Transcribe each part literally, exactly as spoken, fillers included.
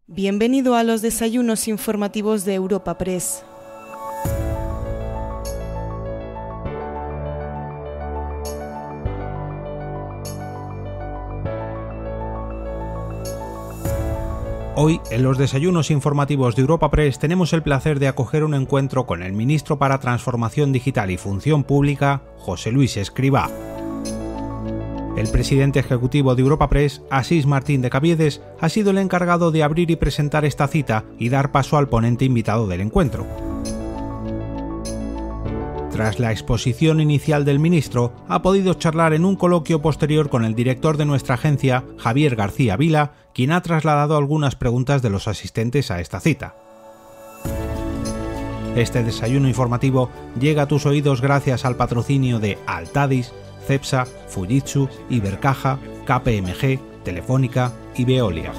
Bienvenido a los desayunos informativos de Europa Press. Hoy, en los desayunos informativos de Europa Press, tenemos el placer de acoger un encuentro con el ministro para Transformación Digital y Función Pública, José Luis Escrivá. El presidente ejecutivo de Europa Press, Asís Martín de Caviedes, ha sido el encargado de abrir y presentar esta cita y dar paso al ponente invitado del encuentro. Tras la exposición inicial del ministro, ha podido charlar en un coloquio posterior con el director de nuestra agencia, Javier García Vila, quien ha trasladado algunas preguntas de los asistentes a esta cita. Este desayuno informativo llega a tus oídos gracias al patrocinio de Altadis, Cepsa, Fujitsu, Ibercaja, K P M G, Telefónica y Veolia.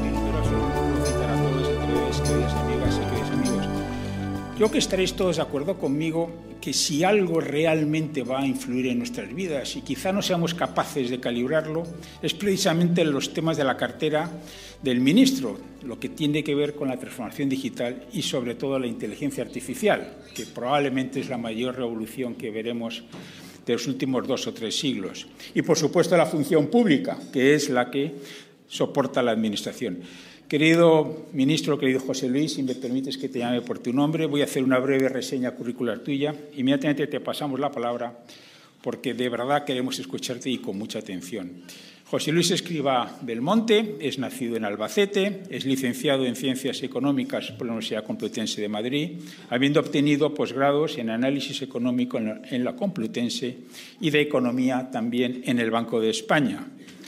Creo que estaréis todos de acuerdo conmigo que si algo realmente va a influir en nuestras vidas y quizá no seamos capaces de calibrarlo, es precisamente los temas de la cartera del ministro, lo que tiene que ver con la transformación digital y sobre todo la inteligencia artificial, que probablemente es la mayor revolución que veremos de los últimos dos o tres siglos. Y, por supuesto, la función pública, que es la que soporta la Administración. Querido ministro, querido José Luis, si me permites que te llame por tu nombre, voy a hacer una breve reseña curricular tuya. Inmediatamente te pasamos la palabra porque de verdad queremos escucharte y con mucha atención. José Luis Escrivá Belmonte es nacido en Albacete, es licenciado en Ciencias Económicas por la Universidad Complutense de Madrid, habiendo obtenido posgrados en Análisis Económico en la Complutense y de Economía también en el Banco de España.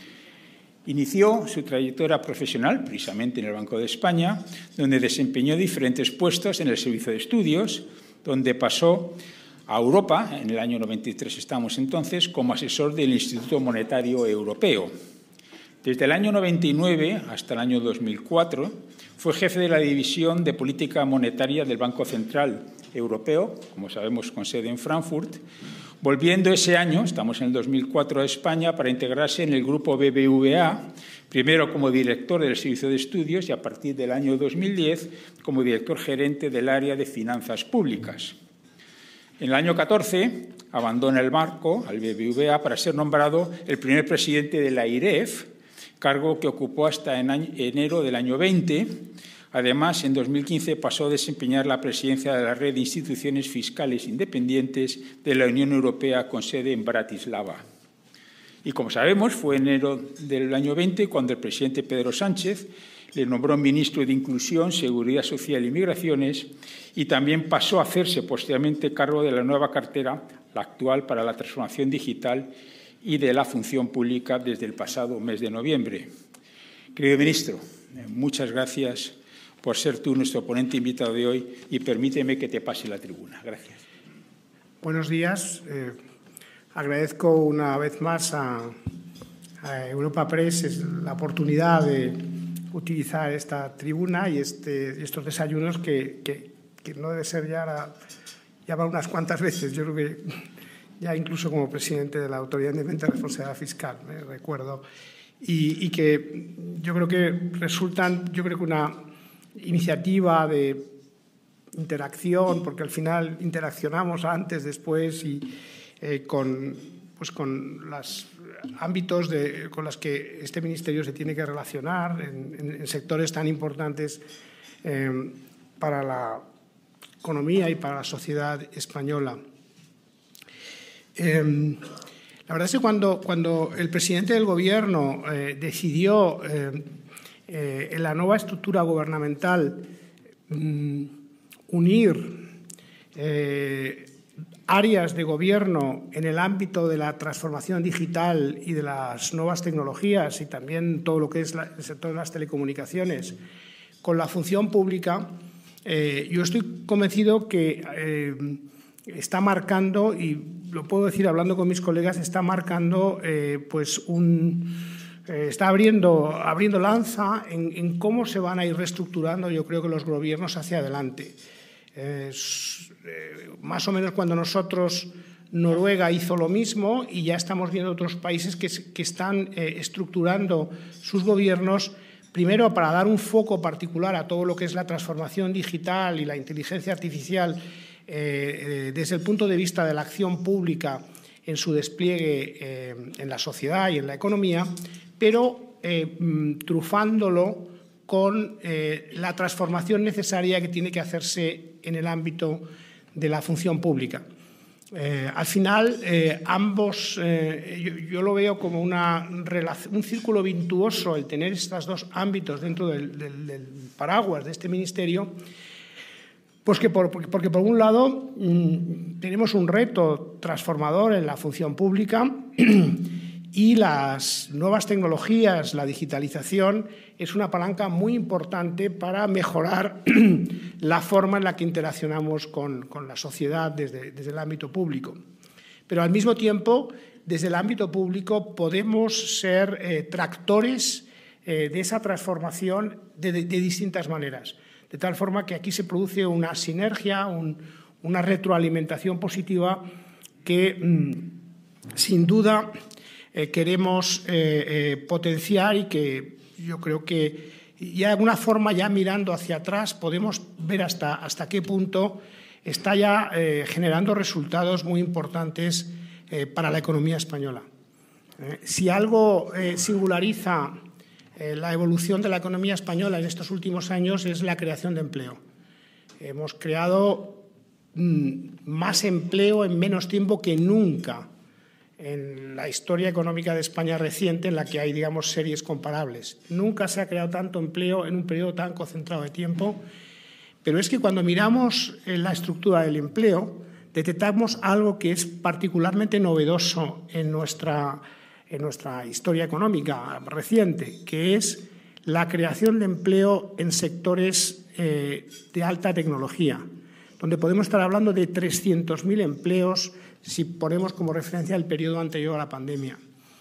Inició su trayectoria profesional precisamente en el Banco de España, donde desempeñó diferentes puestos en el Servicio de Estudios, donde pasó a Europa, en el año noventa y tres estamos entonces, como asesor del Instituto Monetario Europeo. Desde el año noventa y nueve hasta el año dos mil cuatro fue jefe de la División de Política Monetaria del Banco Central Europeo, como sabemos con sede en Frankfurt, volviendo ese año, estamos en el dos mil cuatro, a España para integrarse en el grupo B B V A, primero como director del Servicio de Estudios y a partir del año dos mil diez como director gerente del área de Finanzas Públicas. En el año catorce abandona el banco al B B V A para ser nombrado el primer presidente de la I R E F, cargo que ocupó hasta en año, enero del año veinte. Además, en dos mil quince pasó a desempeñar la presidencia de la Red de Instituciones Fiscales Independientes de la Unión Europea con sede en Bratislava. Y como sabemos, fue en enero del año veinte cuando el presidente Pedro Sánchez le nombró ministro de Inclusión, Seguridad Social y Migraciones y también pasó a hacerse posteriormente cargo de la nueva cartera, la actual para la transformación digital y de la función pública desde el pasado mes de noviembre. Querido ministro, muchas gracias por ser tú nuestro ponente invitado de hoy y permíteme que te pase la tribuna. Gracias. Buenos días. Eh, agradezco una vez más a, a Europa Press la oportunidad de utilizar esta tribuna y este, estos desayunos que, que, que no debe ser ya, la, ya va unas cuantas veces. Yo creo que ya incluso como presidente de la Autoridad Independiente de Responsabilidad Fiscal, me recuerdo, y, y que yo creo que resultan, yo creo que una iniciativa de interacción, porque al final interaccionamos antes, después y eh, con, pues con los ámbitos de, con los que este ministerio se tiene que relacionar en, en, en sectores tan importantes eh, para la economía y para la sociedad española. Eh, la verdad es que cuando, cuando el presidente del Gobierno eh, decidió eh, eh, en la nueva estructura gubernamental mm, unir eh, áreas de gobierno en el ámbito de la transformación digital y de las nuevas tecnologías y también todo lo que es la, el sector de las telecomunicaciones con la función pública, eh, yo estoy convencido que eh, está marcando, y lo puedo decir hablando con mis colegas, está marcando eh, pues un, eh, está abriendo, abriendo lanza en, en cómo se van a ir reestructurando, yo creo que los gobiernos hacia adelante. Eh, eh, más o menos cuando nosotros, Noruega hizo lo mismo y ya estamos viendo otros países que, que están eh, estructurando sus gobiernos Primero, para dar un foco particular a todo lo que es la transformación digital y la inteligencia artificial eh, eh, desde el punto de vista de la acción pública en su despliegue eh, en la sociedad y en la economía, pero eh, trufándolo con eh, la transformación necesaria que tiene que hacerse en el ámbito de la función pública. Eh, al final, eh, ambos, eh, yo, yo lo veo como una un círculo virtuoso el tener estos dos ámbitos dentro del, del, del paraguas de este ministerio, pues que por, porque por un lado mmm, tenemos un reto transformador en la función pública y las nuevas tecnologías, la digitalización, es una palanca muy importante para mejorar la forma en la que interaccionamos con, con la sociedad desde, desde el ámbito público. Pero al mismo tiempo, desde el ámbito público podemos ser eh, tractores eh, de esa transformación de, de, de distintas maneras. De tal forma que aquí se produce una sinergia, un, una retroalimentación positiva que, mmm, sin duda, Eh, queremos eh, eh, potenciar y que yo creo que ya de alguna forma, ya mirando hacia atrás, podemos ver hasta, hasta qué punto está ya eh, generando resultados muy importantes eh, para la economía española. Eh, si algo eh, singulariza eh, la evolución de la economía española en estos últimos años es la creación de empleo. Hemos creado mmm, más empleo en menos tiempo que nunca en la historia económica de España reciente, en la que hay, digamos, series comparables. Nunca se ha creado tanto empleo en un periodo tan concentrado de tiempo, pero es que cuando miramos en la estructura del empleo, detectamos algo que es particularmente novedoso en nuestra, en nuestra historia económica reciente, que es la creación de empleo en sectores eh, de alta tecnología, donde podemos estar hablando de trescientos mil empleos si ponemos como referencia el periodo anterior a la pandemia.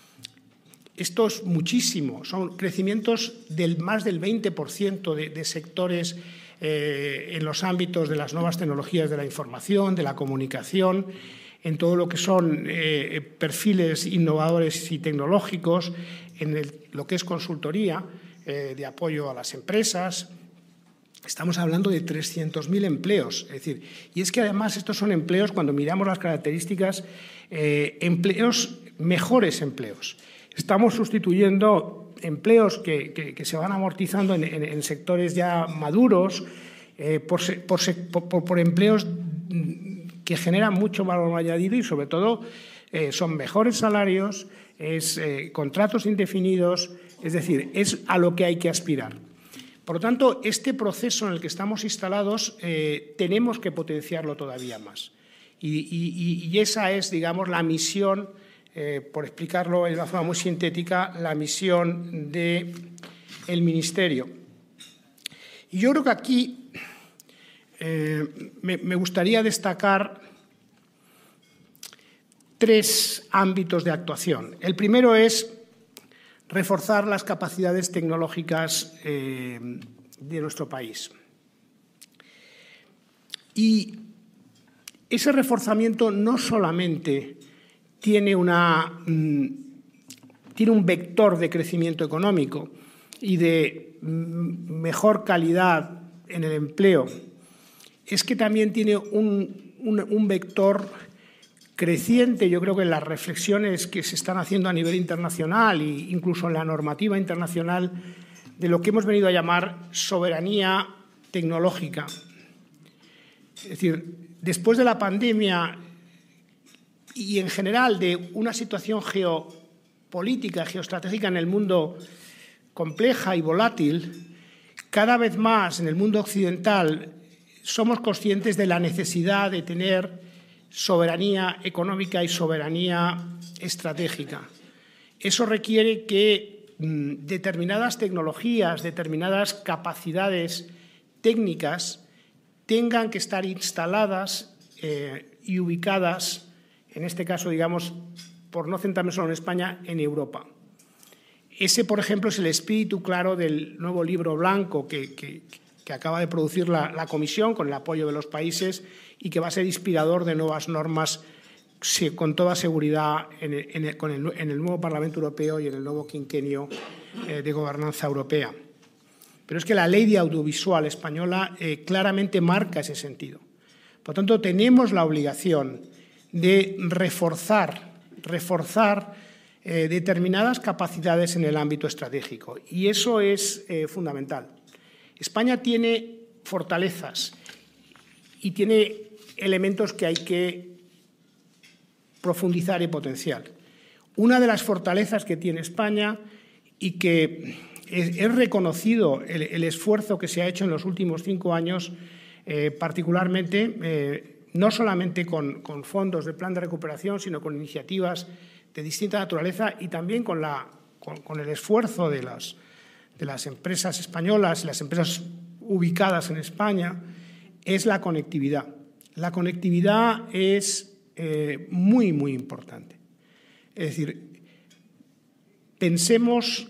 Esto es muchísimo, son crecimientos del más del veinte por ciento de, de sectores eh, en los ámbitos de las nuevas tecnologías de la información, de la comunicación, en todo lo que son eh, perfiles innovadores y tecnológicos, en el, lo que es consultoría eh, de apoyo a las empresas. Estamos hablando de trescientos mil empleos, es decir, y es que además estos son empleos, cuando miramos las características, eh, empleos, mejores empleos. Estamos sustituyendo empleos que, que, que se van amortizando en, en, en sectores ya maduros eh, por, por, por, por empleos que generan mucho valor añadido y, sobre todo, eh, son mejores salarios, es eh, contratos indefinidos, es decir, es a lo que hay que aspirar. Por lo tanto, este proceso en el que estamos instalados eh, tenemos que potenciarlo todavía más. Y, y, y esa es, digamos, la misión, eh, por explicarlo de una forma muy sintética, la misión del Ministerio. Y yo creo que aquí eh, me, me gustaría destacar tres ámbitos de actuación. El primero es reforzar las capacidades tecnológicas eh, de nuestro país. Y ese reforzamiento no solamente tiene, una, mm, tiene un vector de crecimiento económico y de mm, mejor calidad en el empleo, es que también tiene un, un, un vector creciente, yo creo que en las reflexiones que se están haciendo a nivel internacional e incluso en la normativa internacional, de lo que hemos venido a llamar soberanía tecnológica. Es decir, después de la pandemia y en general de una situación geopolítica, geoestratégica en el mundo compleja y volátil, cada vez más en el mundo occidental somos conscientes de la necesidad de tener soberanía económica y soberanía estratégica. Eso requiere que mmm, determinadas tecnologías, determinadas capacidades técnicas tengan que estar instaladas eh, y ubicadas, en este caso, digamos, por no centrarme solo en España, en Europa. Ese, por ejemplo, es el espíritu claro del nuevo libro blanco que, que, que acaba de producir la, la Comisión con el apoyo de los países y que va a ser inspirador de nuevas normas con toda seguridad en el, en el, con el, en el nuevo Parlamento Europeo y en el nuevo quinquenio eh, de gobernanza europea. pero es que la ley de audiovisual española eh, claramente marca ese sentido. Por tanto, tenemos la obligación de reforzar, reforzar eh, determinadas capacidades en el ámbito estratégico, y eso es eh, fundamental. España tiene fortalezas y tiene elementos que hay que profundizar y potenciar. Una de las fortalezas que tiene España y que es, es reconocido el, el esfuerzo que se ha hecho en los últimos cinco años, eh, particularmente, eh, no solamente con, con fondos del plan de recuperación, sino con iniciativas de distinta naturaleza y también con, la, con, con el esfuerzo de las, de las empresas españolas y las empresas ubicadas en España, es la conectividad. La conectividad es eh, muy, muy importante. Es decir, pensemos,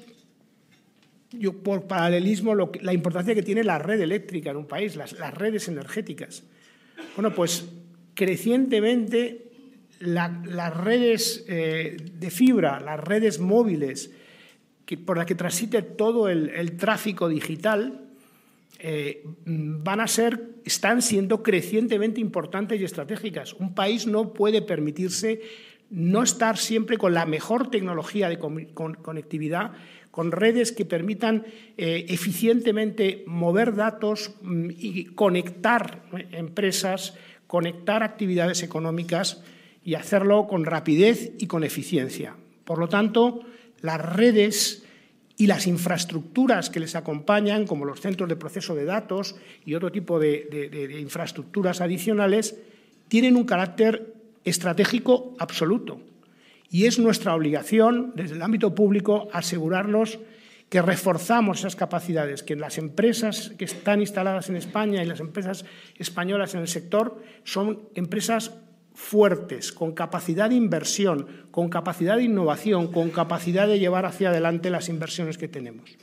yo, por paralelismo, lo que, la importancia que tiene la red eléctrica en un país, las, las redes energéticas. Bueno, pues crecientemente la, las redes eh, de fibra, las redes móviles, que, por las que transite todo el, el tráfico digital, eh, van a ser, están siendo crecientemente importantes y estratégicas. Un país no puede permitirse no estar siempre con la mejor tecnología de con, con, conectividad, con redes que permitan eh, eficientemente mover datos mm, y conectar empresas, conectar actividades económicas y hacerlo con rapidez y con eficiencia. Por lo tanto, las redes y las infraestructuras que les acompañan, como los centros de proceso de datos y otro tipo de, de, de, de infraestructuras adicionales, tienen un carácter estratégico absoluto. Y es nuestra obligación, desde el ámbito público, asegurarnos que reforzamos esas capacidades, que las empresas que están instaladas en España y las empresas españolas en el sector son empresas fuertes, con capacidad de inversión, con capacidad de innovación, con capacidad de llevar hacia adelante las inversiones que tenemos.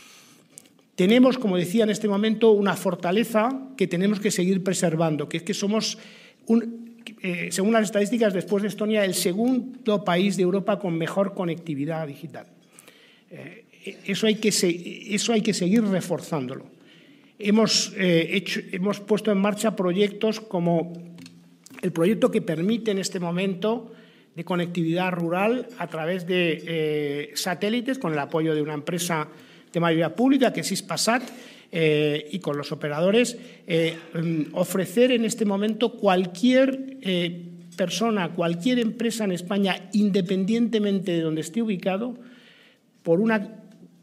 Tenemos, como decía en este momento, una fortaleza que tenemos que seguir preservando, que es que somos, un, eh, según las estadísticas, después de Estonia, el segundo país de Europa con mejor conectividad digital. Eh, eso, hay que eso hay que seguir reforzándolo. Hemos, eh, hecho, hemos puesto en marcha proyectos como el proyecto que permite en este momento de conectividad rural a través de eh, satélites, con el apoyo de una empresa de mayoría pública, que es Hispasat, eh, y con los operadores, eh, ofrecer en este momento cualquier eh, persona, cualquier empresa en España, independientemente de donde esté ubicado, por una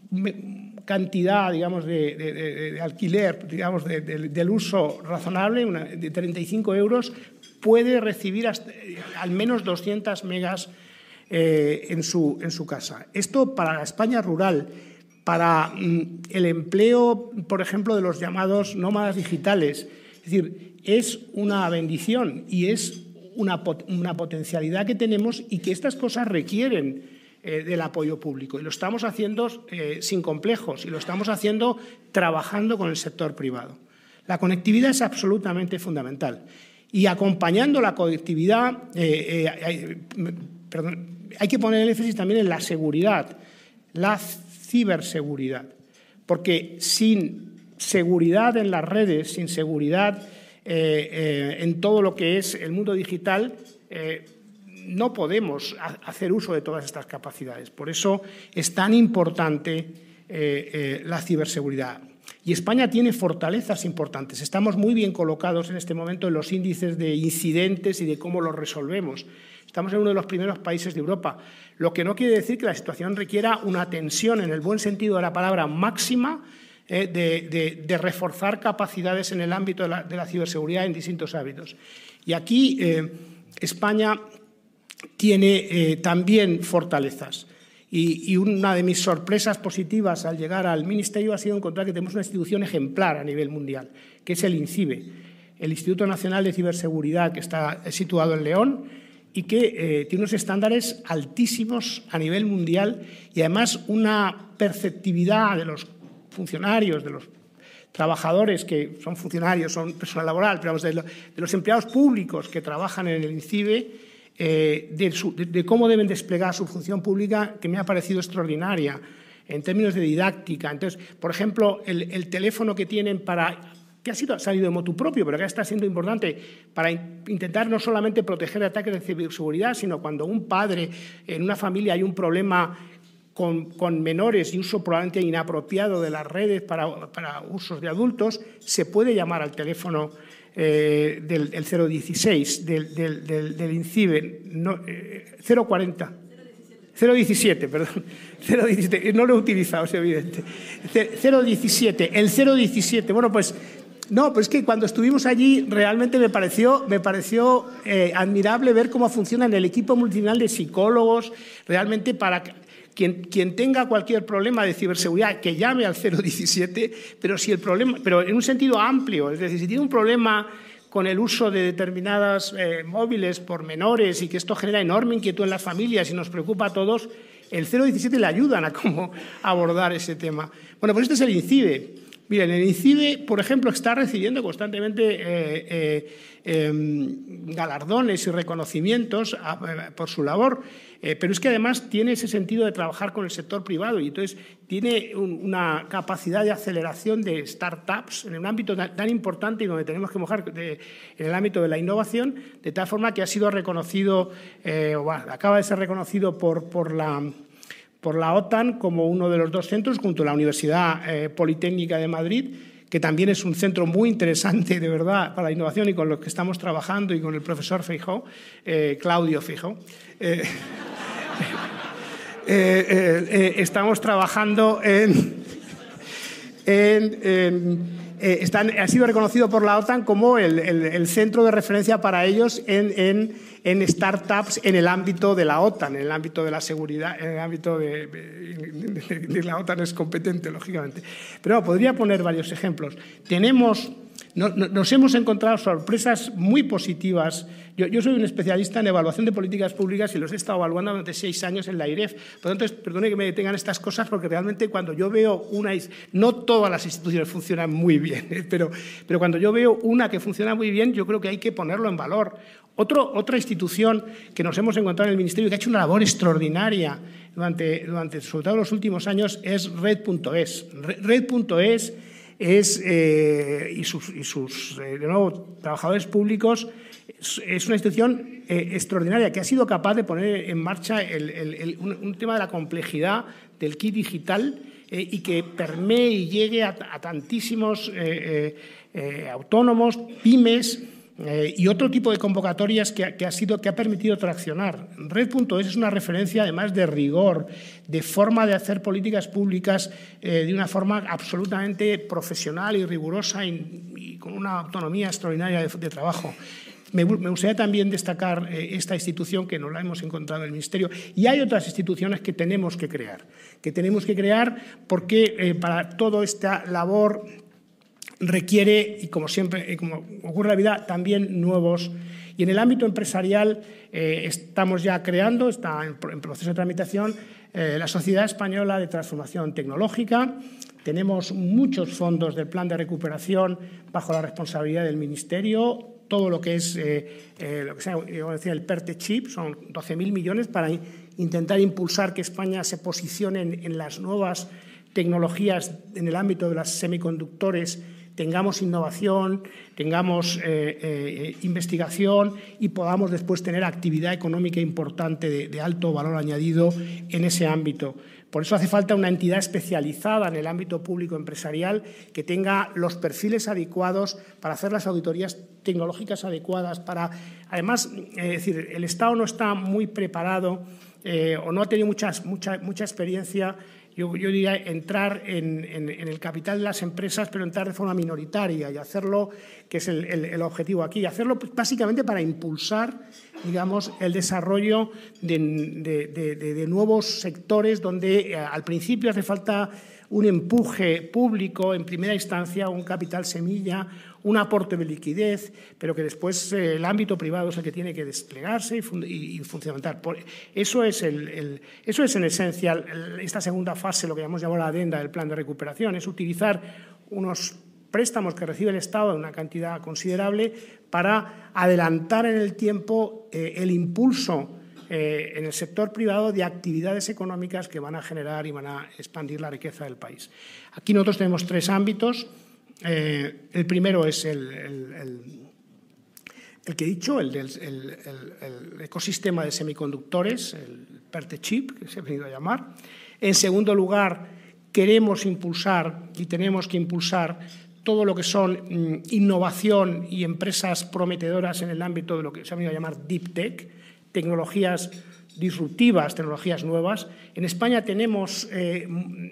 cantidad, digamos, de, de, de, de alquiler, digamos, de, de, del uso razonable, una, de treinta y cinco euros, puede recibir hasta, al menos doscientos megas eh, en, su, en su casa. Esto para la España rural, para mm, el empleo, por ejemplo, de los llamados nómadas digitales. Es decir, es una bendición y es una, una potencialidad que tenemos y que estas cosas requieren eh, del apoyo público. Y lo estamos haciendo eh, sin complejos y lo estamos haciendo trabajando con el sector privado. La conectividad es absolutamente fundamental. Y acompañando la conectividad, eh, eh, hay, perdón, hay que poner el énfasis también en la seguridad, la ciberseguridad, porque sin seguridad en las redes, sin seguridad eh, eh, en todo lo que es el mundo digital, eh, no podemos hacer uso de todas estas capacidades. Por eso es tan importante eh, eh, la ciberseguridad. Y España tiene fortalezas importantes. Estamos muy bien colocados en este momento en los índices de incidentes y de cómo los resolvemos. Estamos en uno de los primeros países de Europa, lo que no quiere decir que la situación requiera una tensión, en el buen sentido de la palabra, máxima, eh, de, de, de reforzar capacidades en el ámbito de la, de la ciberseguridad en distintos ámbitos. Y aquí eh, España tiene eh, también fortalezas. Y, y una de mis sorpresas positivas al llegar al Ministerio ha sido encontrar que tenemos una institución ejemplar a nivel mundial, que es el INCIBE, el Instituto Nacional de Ciberseguridad, que está situado en León y que eh, tiene unos estándares altísimos a nivel mundial y además una perceptividad de los funcionarios, de los trabajadores que son funcionarios, son personal laboral, pero vamos, de, lo, de los empleados públicos que trabajan en el INCIBE, Eh, de, su, de, de cómo deben desplegar su función pública, que me ha parecido extraordinaria. en términos de didáctica. Entonces, por ejemplo, el, el teléfono que tienen para... que ha sido, ha salido de motu propio, pero que está siendo importante para in, intentar no solamente proteger de ataques de ciberseguridad, sino cuando un padre en una familia hay un problema con, con menores y uso probablemente inapropiado de las redes para, para usos de adultos, se puede llamar al teléfono eh, del, del cero dieciséis, del, del, del, del INCIBE, no, eh, cero cuarenta. cero diecisiete, perdón. cero diecisiete, no lo he utilizado, es evidente. cero diecisiete, el cero diecisiete. Bueno, pues no, pues es que cuando estuvimos allí realmente me pareció, me pareció eh, admirable ver cómo funciona el equipo multinacional de psicólogos, realmente para quien, quien tenga cualquier problema de ciberseguridad, que llame al cero diecisiete, pero si el problema, pero en un sentido amplio, es decir, si tiene un problema con el uso de determinadas eh, móviles por menores y que esto genera enorme inquietud en las familias y nos preocupa a todos, el cero diecisiete le ayudan a cómo abordar ese tema. Bueno, pues este es el INCIBE. Miren, el INCIBE, por ejemplo, está recibiendo constantemente eh, eh, eh, galardones y reconocimientos a, por su labor, eh, pero es que además tiene ese sentido de trabajar con el sector privado y entonces tiene un, una capacidad de aceleración de startups en un ámbito tan, tan importante y donde tenemos que mojar de, en el ámbito de la innovación, de tal forma que ha sido reconocido, eh, o bueno, acaba de ser reconocido por, por la... por la OTAN como uno de los dos centros, junto a la Universidad eh, Politécnica de Madrid, que también es un centro muy interesante, de verdad, para la innovación y con los que estamos trabajando y con el profesor Feijóo, eh, Claudio Feijóo. Eh, eh, eh, eh, estamos trabajando en... en, en eh, están, ha sido reconocido por la OTAN como el, el, el centro de referencia para ellos en... en en startups en el ámbito de la OTAN, en el ámbito de la seguridad, en el ámbito de, de, de la OTAN es competente, lógicamente. Pero no, podría poner varios ejemplos. Tenemos, no, no, nos hemos encontrado sorpresas muy positivas. Yo, yo soy un especialista en evaluación de políticas públicas y los he estado evaluando durante seis años en la I R E F. Por lo tanto, perdone que me detengan estas cosas porque realmente cuando yo veo una... No todas las instituciones funcionan muy bien, ¿eh? pero, pero cuando yo veo una que funciona muy bien, yo creo que hay que ponerlo en valor. Otro, otra institución que nos hemos encontrado en el Ministerio que ha hecho una labor extraordinaria durante, durante sobre todo los últimos años es Red punto es. Red punto es es, eh, y sus, y sus eh, de nuevo, trabajadores públicos es, es una institución eh, extraordinaria que ha sido capaz de poner en marcha el, el, el, un, un tema de la complejidad del kit digital eh, y que permee y llegue a, a tantísimos eh, eh, eh, autónomos, pymes, Eh, y otro tipo de convocatorias que ha, que ha, sido, que ha permitido traccionar. Red punto es es una referencia, además de rigor, de forma de hacer políticas públicas eh, de una forma absolutamente profesional y rigurosa y, y con una autonomía extraordinaria de, de trabajo. Me, me gustaría también destacar eh, esta institución que nos la hemos encontrado en el Ministerio. Y hay otras instituciones que tenemos que crear, que tenemos que crear porque eh, para toda esta labor requiere, y como siempre, y como ocurre en la vida, también nuevos. Y en el ámbito empresarial eh, estamos ya creando, está en, en proceso de tramitación, eh, la Sociedad Española de Transformación Tecnológica. Tenemos muchos fondos del Plan de Recuperación bajo la responsabilidad del Ministerio. Todo lo que es eh, eh, lo que sea, yo decía, el PERTE Chip, son doce mil millones para intentar impulsar que España se posicione en, en las nuevas tecnologías en el ámbito de los semiconductores, tengamos innovación, tengamos eh, eh, investigación y podamos después tener actividad económica importante de, de alto valor añadido en ese ámbito. Por eso hace falta una entidad especializada en el ámbito público empresarial que tenga los perfiles adecuados para hacer las auditorías tecnológicas adecuadas. Para, además, eh, es decir, el Estado no está muy preparado eh, o no ha tenido muchas, mucha, mucha experiencia. Yo, yo diría entrar en, en, en el capital de las empresas, pero entrar de forma minoritaria y hacerlo, que es el, el, el objetivo aquí, hacerlo básicamente para impulsar, digamos, el desarrollo de, de, de, de nuevos sectores donde eh, al principio hace falta un empuje público en primera instancia, un capital semilla, un aporte de liquidez, pero que después eh, el ámbito privado es el que tiene que desplegarse y, fun y, y funcionar. Por, eso, es el, el, eso es en esencia el, esta segunda fase, lo que llamamos llamar la adenda del plan de recuperación, es utilizar unos préstamos que recibe el Estado en una cantidad considerable para adelantar en el tiempo eh, el impulso eh, en el sector privado de actividades económicas que van a generar y van a expandir la riqueza del país. Aquí nosotros tenemos tres ámbitos. Eh, el primero es el, el, el, el que he dicho, el del el, el, el ecosistema de semiconductores, el PERTE-chip, que se ha venido a llamar. En segundo lugar, queremos impulsar y tenemos que impulsar todo lo que son mm, innovación y empresas prometedoras en el ámbito de lo que se ha venido a llamar Deep Tech, tecnologías disruptivas, tecnologías nuevas. En España tenemos eh,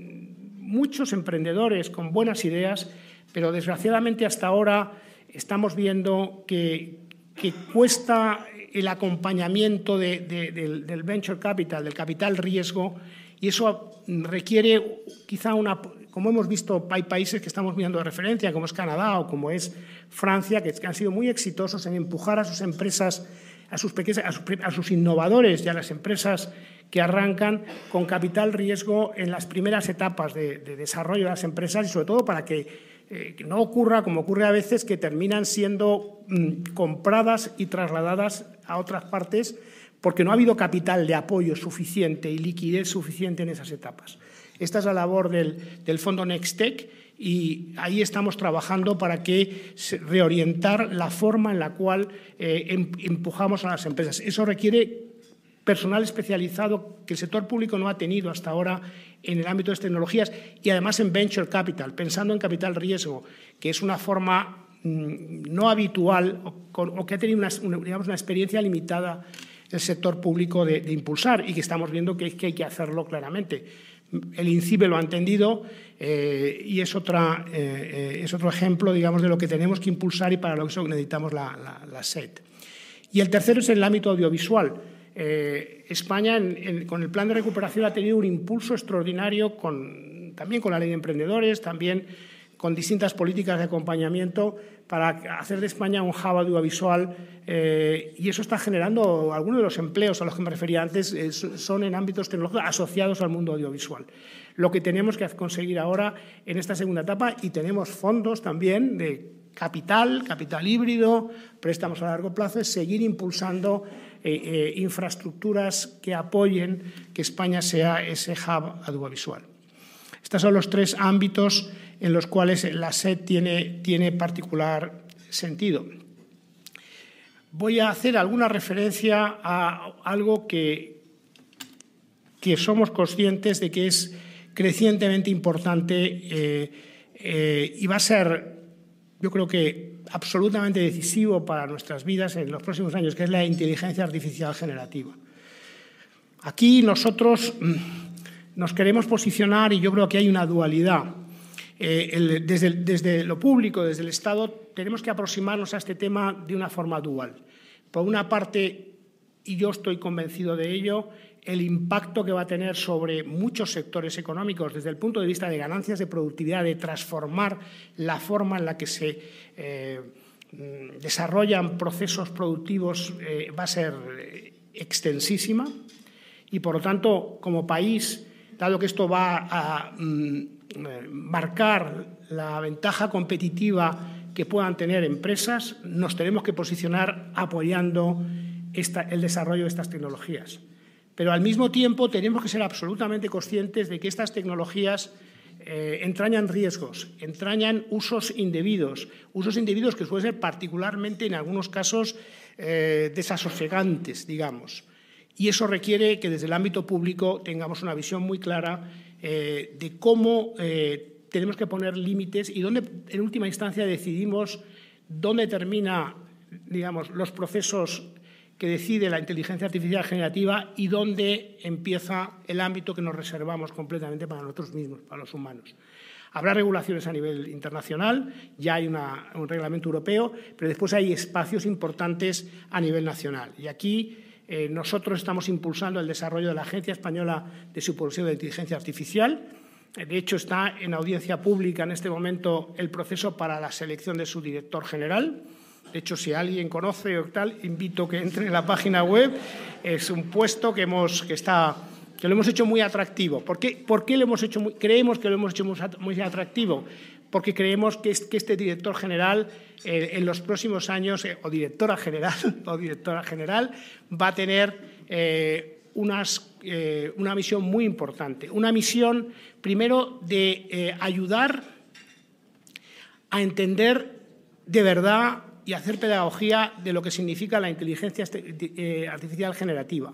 muchos emprendedores con buenas ideas, pero desgraciadamente hasta ahora estamos viendo que, que cuesta el acompañamiento de, de, del, del venture capital, del capital riesgo, y eso requiere quizá una, como hemos visto, hay países que estamos mirando de referencia, como es Canadá o como es Francia, que han sido muy exitosos en empujar a sus empresas, a sus pequeñas, a sus, a sus innovadores y a las empresas que arrancan con capital riesgo en las primeras etapas de, de desarrollo de las empresas, y sobre todo para que eh, que no ocurra, como ocurre a veces, que terminan siendo mm, compradas y trasladadas a otras partes porque no ha habido capital de apoyo suficiente y liquidez suficiente en esas etapas. Esta es la labor del, del Fondo Nextech, y ahí estamos trabajando para que se reorientar la forma en la cual eh, empujamos a las empresas. Eso requiere personal especializado que el sector público no ha tenido hasta ahora en el ámbito de las tecnologías, y además en venture capital, pensando en capital riesgo, que es una forma mmm, no habitual o, con, o que ha tenido una, una, digamos, una experiencia limitada el sector público de, de impulsar, y que estamos viendo que, que hay que hacerlo claramente. El INCIBE lo ha entendido eh, y es, otra, eh, es otro ejemplo, digamos, de lo que tenemos que impulsar y para lo que necesitamos la, la, la S E T. Y el tercero es en el ámbito audiovisual. Eh, España, en, en, con el plan de recuperación, ha tenido un impulso extraordinario, con, también con la ley de emprendedores, también con distintas políticas de acompañamiento para hacer de España un hub audiovisual, eh, y eso está generando algunos de los empleos a los que me refería antes, eh, son en ámbitos tecnológicos asociados al mundo audiovisual. Lo que tenemos que conseguir ahora en esta segunda etapa, y tenemos fondos también de capital, capital híbrido, préstamos a largo plazo, es seguir impulsando eh, eh, infraestructuras que apoyen que España sea ese hub audiovisual. Estos son los tres ámbitos en los cuales la S E T tiene, tiene particular sentido. Voy a hacer alguna referencia a algo que, que somos conscientes de que es crecientemente importante eh, eh, y va a ser, yo creo que, absolutamente decisivo para nuestras vidas en los próximos años, que es la inteligencia artificial generativa. Aquí nosotros nos queremos posicionar, y yo creo que hay una dualidad. Eh, el, desde, desde lo público, desde el Estado, tenemos que aproximarnos a este tema de una forma dual. Por una parte, y yo estoy convencido de ello, el impacto que va a tener sobre muchos sectores económicos desde el punto de vista de ganancias de productividad, de transformar la forma en la que se eh, desarrollan procesos productivos, eh, va a ser extensísima, y por lo tanto, como país, dado que esto va a mm, marcar la ventaja competitiva que puedan tener empresas, nos tenemos que posicionar apoyando esta, el desarrollo de estas tecnologías. Pero al mismo tiempo tenemos que ser absolutamente conscientes de que estas tecnologías eh, entrañan riesgos, entrañan usos indebidos, usos indebidos que suelen ser particularmente, en algunos casos, eh, desasosegantes, digamos. Y eso requiere que desde el ámbito público tengamos una visión muy clara eh, de cómo eh, tenemos que poner límites y dónde, en última instancia, decidimos dónde termina, digamos, los procesos que decide la inteligencia artificial generativa y dónde empieza el ámbito que nos reservamos completamente para nosotros mismos, para los humanos. Habrá regulaciones a nivel internacional, ya hay una, un reglamento europeo, pero después hay espacios importantes a nivel nacional. Y aquí eh, nosotros estamos impulsando el desarrollo de la Agencia Española de Supervisión de la Inteligencia Artificial. De hecho, está en audiencia pública en este momento el proceso para la selección de su director general. De hecho, si alguien conoce o tal, invito a que entre en la página web. Es un puesto que, hemos, que, está, que lo hemos hecho muy atractivo. ¿Por qué, por qué lo hemos hecho muy, creemos que lo hemos hecho muy, muy atractivo? porque creemos que este director general eh, en los próximos años, eh, o directora general, o directora general, va a tener eh, unas, eh, una misión muy importante. Una misión, primero, de eh, ayudar a entender de verdad y hacer pedagogía de lo que significa la inteligencia artificial generativa,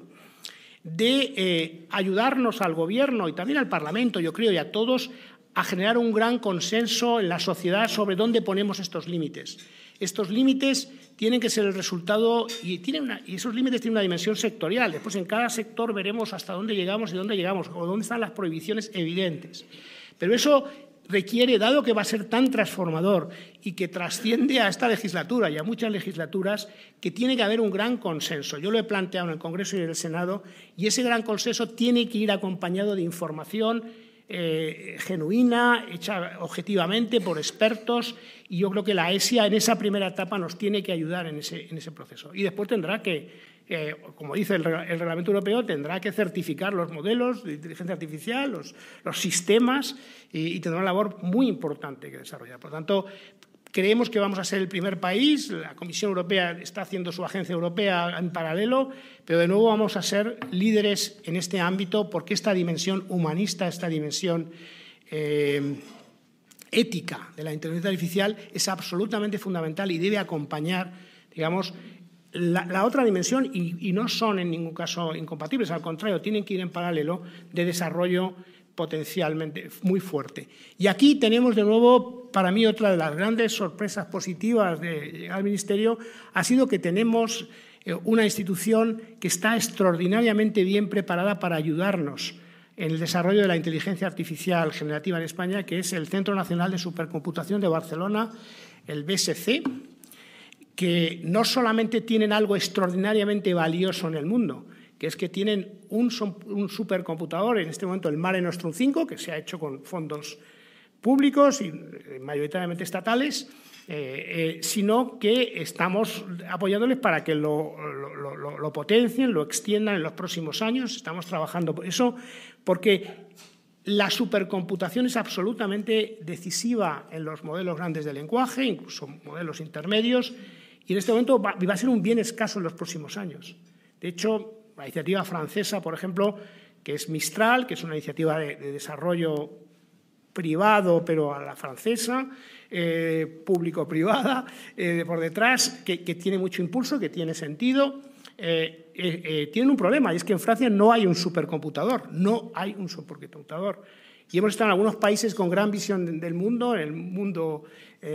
de eh, ayudarnos al Gobierno y también al Parlamento, yo creo, y a todos, a generar un gran consenso en la sociedad sobre dónde ponemos estos límites. Estos límites tienen que ser el resultado, y, tienen una, y esos límites tienen una dimensión sectorial. Después, en cada sector veremos hasta dónde llegamos y dónde llegamos, o dónde están las prohibiciones evidentes. Pero eso requiere, dado que va a ser tan transformador y que trasciende a esta legislatura y a muchas legislaturas, que tiene que haber un gran consenso. Yo lo he planteado en el Congreso y en el Senado, y ese gran consenso tiene que ir acompañado de información eh, genuina, hecha objetivamente por expertos, y yo creo que la ESIA en esa primera etapa nos tiene que ayudar en ese, en ese proceso. Y después tendrá que, Eh, como dice el, el Reglamento Europeo, tendrá que certificar los modelos de inteligencia artificial, los, los sistemas, y, y tendrá una labor muy importante que desarrollar. Por tanto, creemos que vamos a ser el primer país. La Comisión Europea está haciendo su agencia europea en paralelo, pero de nuevo vamos a ser líderes en este ámbito, porque esta dimensión humanista, esta dimensión eh, ética de la inteligencia artificial es absolutamente fundamental y debe acompañar, digamos, La, la otra dimensión, y, y no son en ningún caso incompatibles, al contrario, tienen que ir en paralelo, de desarrollo potencialmente muy fuerte. Y aquí tenemos de nuevo, para mí, otra de las grandes sorpresas positivas de llegar al Ministerio, ha sido que tenemos eh, una institución que está extraordinariamente bien preparada para ayudarnos en el desarrollo de la inteligencia artificial generativa en España, que es el Centro Nacional de Supercomputación de Barcelona, el B S C, que no solamente tienen algo extraordinariamente valioso en el mundo, que es que tienen un, un supercomputador, en este momento el Mare Nostrum cinco, que se ha hecho con fondos públicos y mayoritariamente estatales, eh, eh, sino que estamos apoyándoles para que lo, lo, lo, lo potencien, lo extiendan en los próximos años. Estamos trabajando por eso, porque la supercomputación es absolutamente decisiva en los modelos grandes de lenguaje, incluso modelos intermedios, y en este momento va, va a ser un bien escaso en los próximos años. De hecho, la iniciativa francesa, por ejemplo, que es Mistral, que es una iniciativa de, de desarrollo privado, pero a la francesa, eh, público-privada, eh, por detrás, que, que tiene mucho impulso, que tiene sentido, eh, eh, eh, tienen un problema, y es que en Francia no hay un supercomputador, no hay un supercomputador. Y hemos estado en algunos países con gran visión del mundo, en el mundo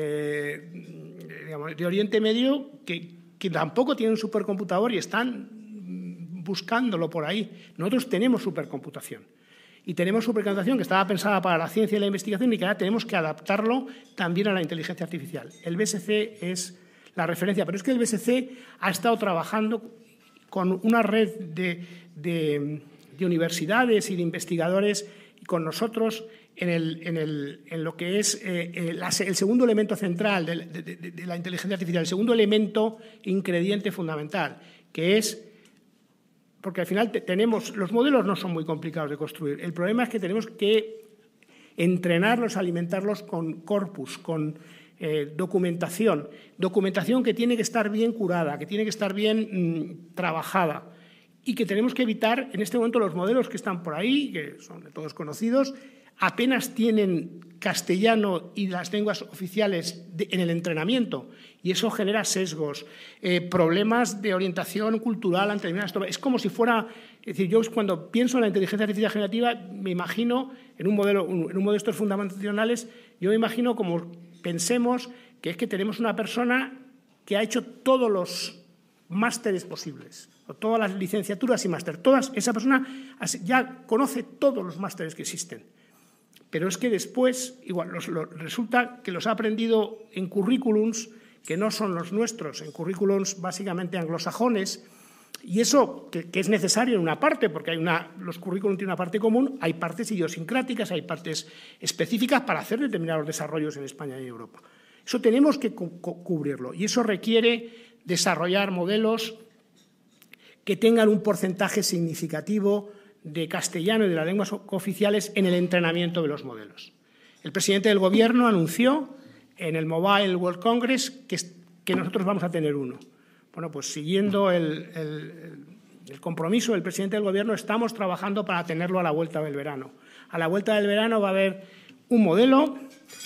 eh, digamos, de Oriente Medio, que, que tampoco tienen un supercomputador y están buscándolo por ahí. Nosotros tenemos supercomputación. Y tenemos supercomputación que estaba pensada para la ciencia y la investigación y que ahora tenemos que adaptarlo también a la inteligencia artificial. El B S C es la referencia, pero es que el B S C ha estado trabajando con una red de, de, de universidades y de investigadores y con nosotros en, el, en, el, en lo que es eh, el, el segundo elemento central de, de, de, de la inteligencia artificial, el segundo elemento ingrediente fundamental, que es, porque al final te, tenemos, los modelos no son muy complicados de construir, el problema es que tenemos que entrenarlos, alimentarlos con corpus, con eh, documentación, documentación que tiene que estar bien curada, que tiene que estar bien mmm, trabajada, y que tenemos que evitar, en este momento los modelos que están por ahí, que son de todos conocidos, apenas tienen castellano y las lenguas oficiales de, en el entrenamiento, y eso genera sesgos, eh, problemas de orientación cultural ante determinadas tomas. Es como si fuera, es decir, yo cuando pienso en la inteligencia artificial generativa, me imagino, en un modelo, en un modelo de estos fundacionales, yo me imagino como pensemos que es que tenemos una persona que ha hecho todos los másteres posibles, o todas las licenciaturas y máster, todas, esa persona ya conoce todos los másteres que existen. Pero es que después, igual, los, los, resulta que los ha aprendido en currículums que no son los nuestros, en currículums básicamente anglosajones, y eso que, que es necesario en una parte, porque hay una, los currículums tienen una parte común, hay partes idiosincráticas, hay partes específicas para hacer determinados desarrollos en España y Europa. Eso tenemos que cu cubrirlo, y eso requiere desarrollar modelos que tengan un porcentaje significativo de castellano y de las lenguas oficiales en el entrenamiento de los modelos. El presidente del Gobierno anunció en el Mobile World Congress que, que nosotros vamos a tener uno. Bueno, pues siguiendo el, el, el compromiso del presidente del Gobierno, estamos trabajando para tenerlo a la vuelta del verano. A la vuelta del verano va a haber un modelo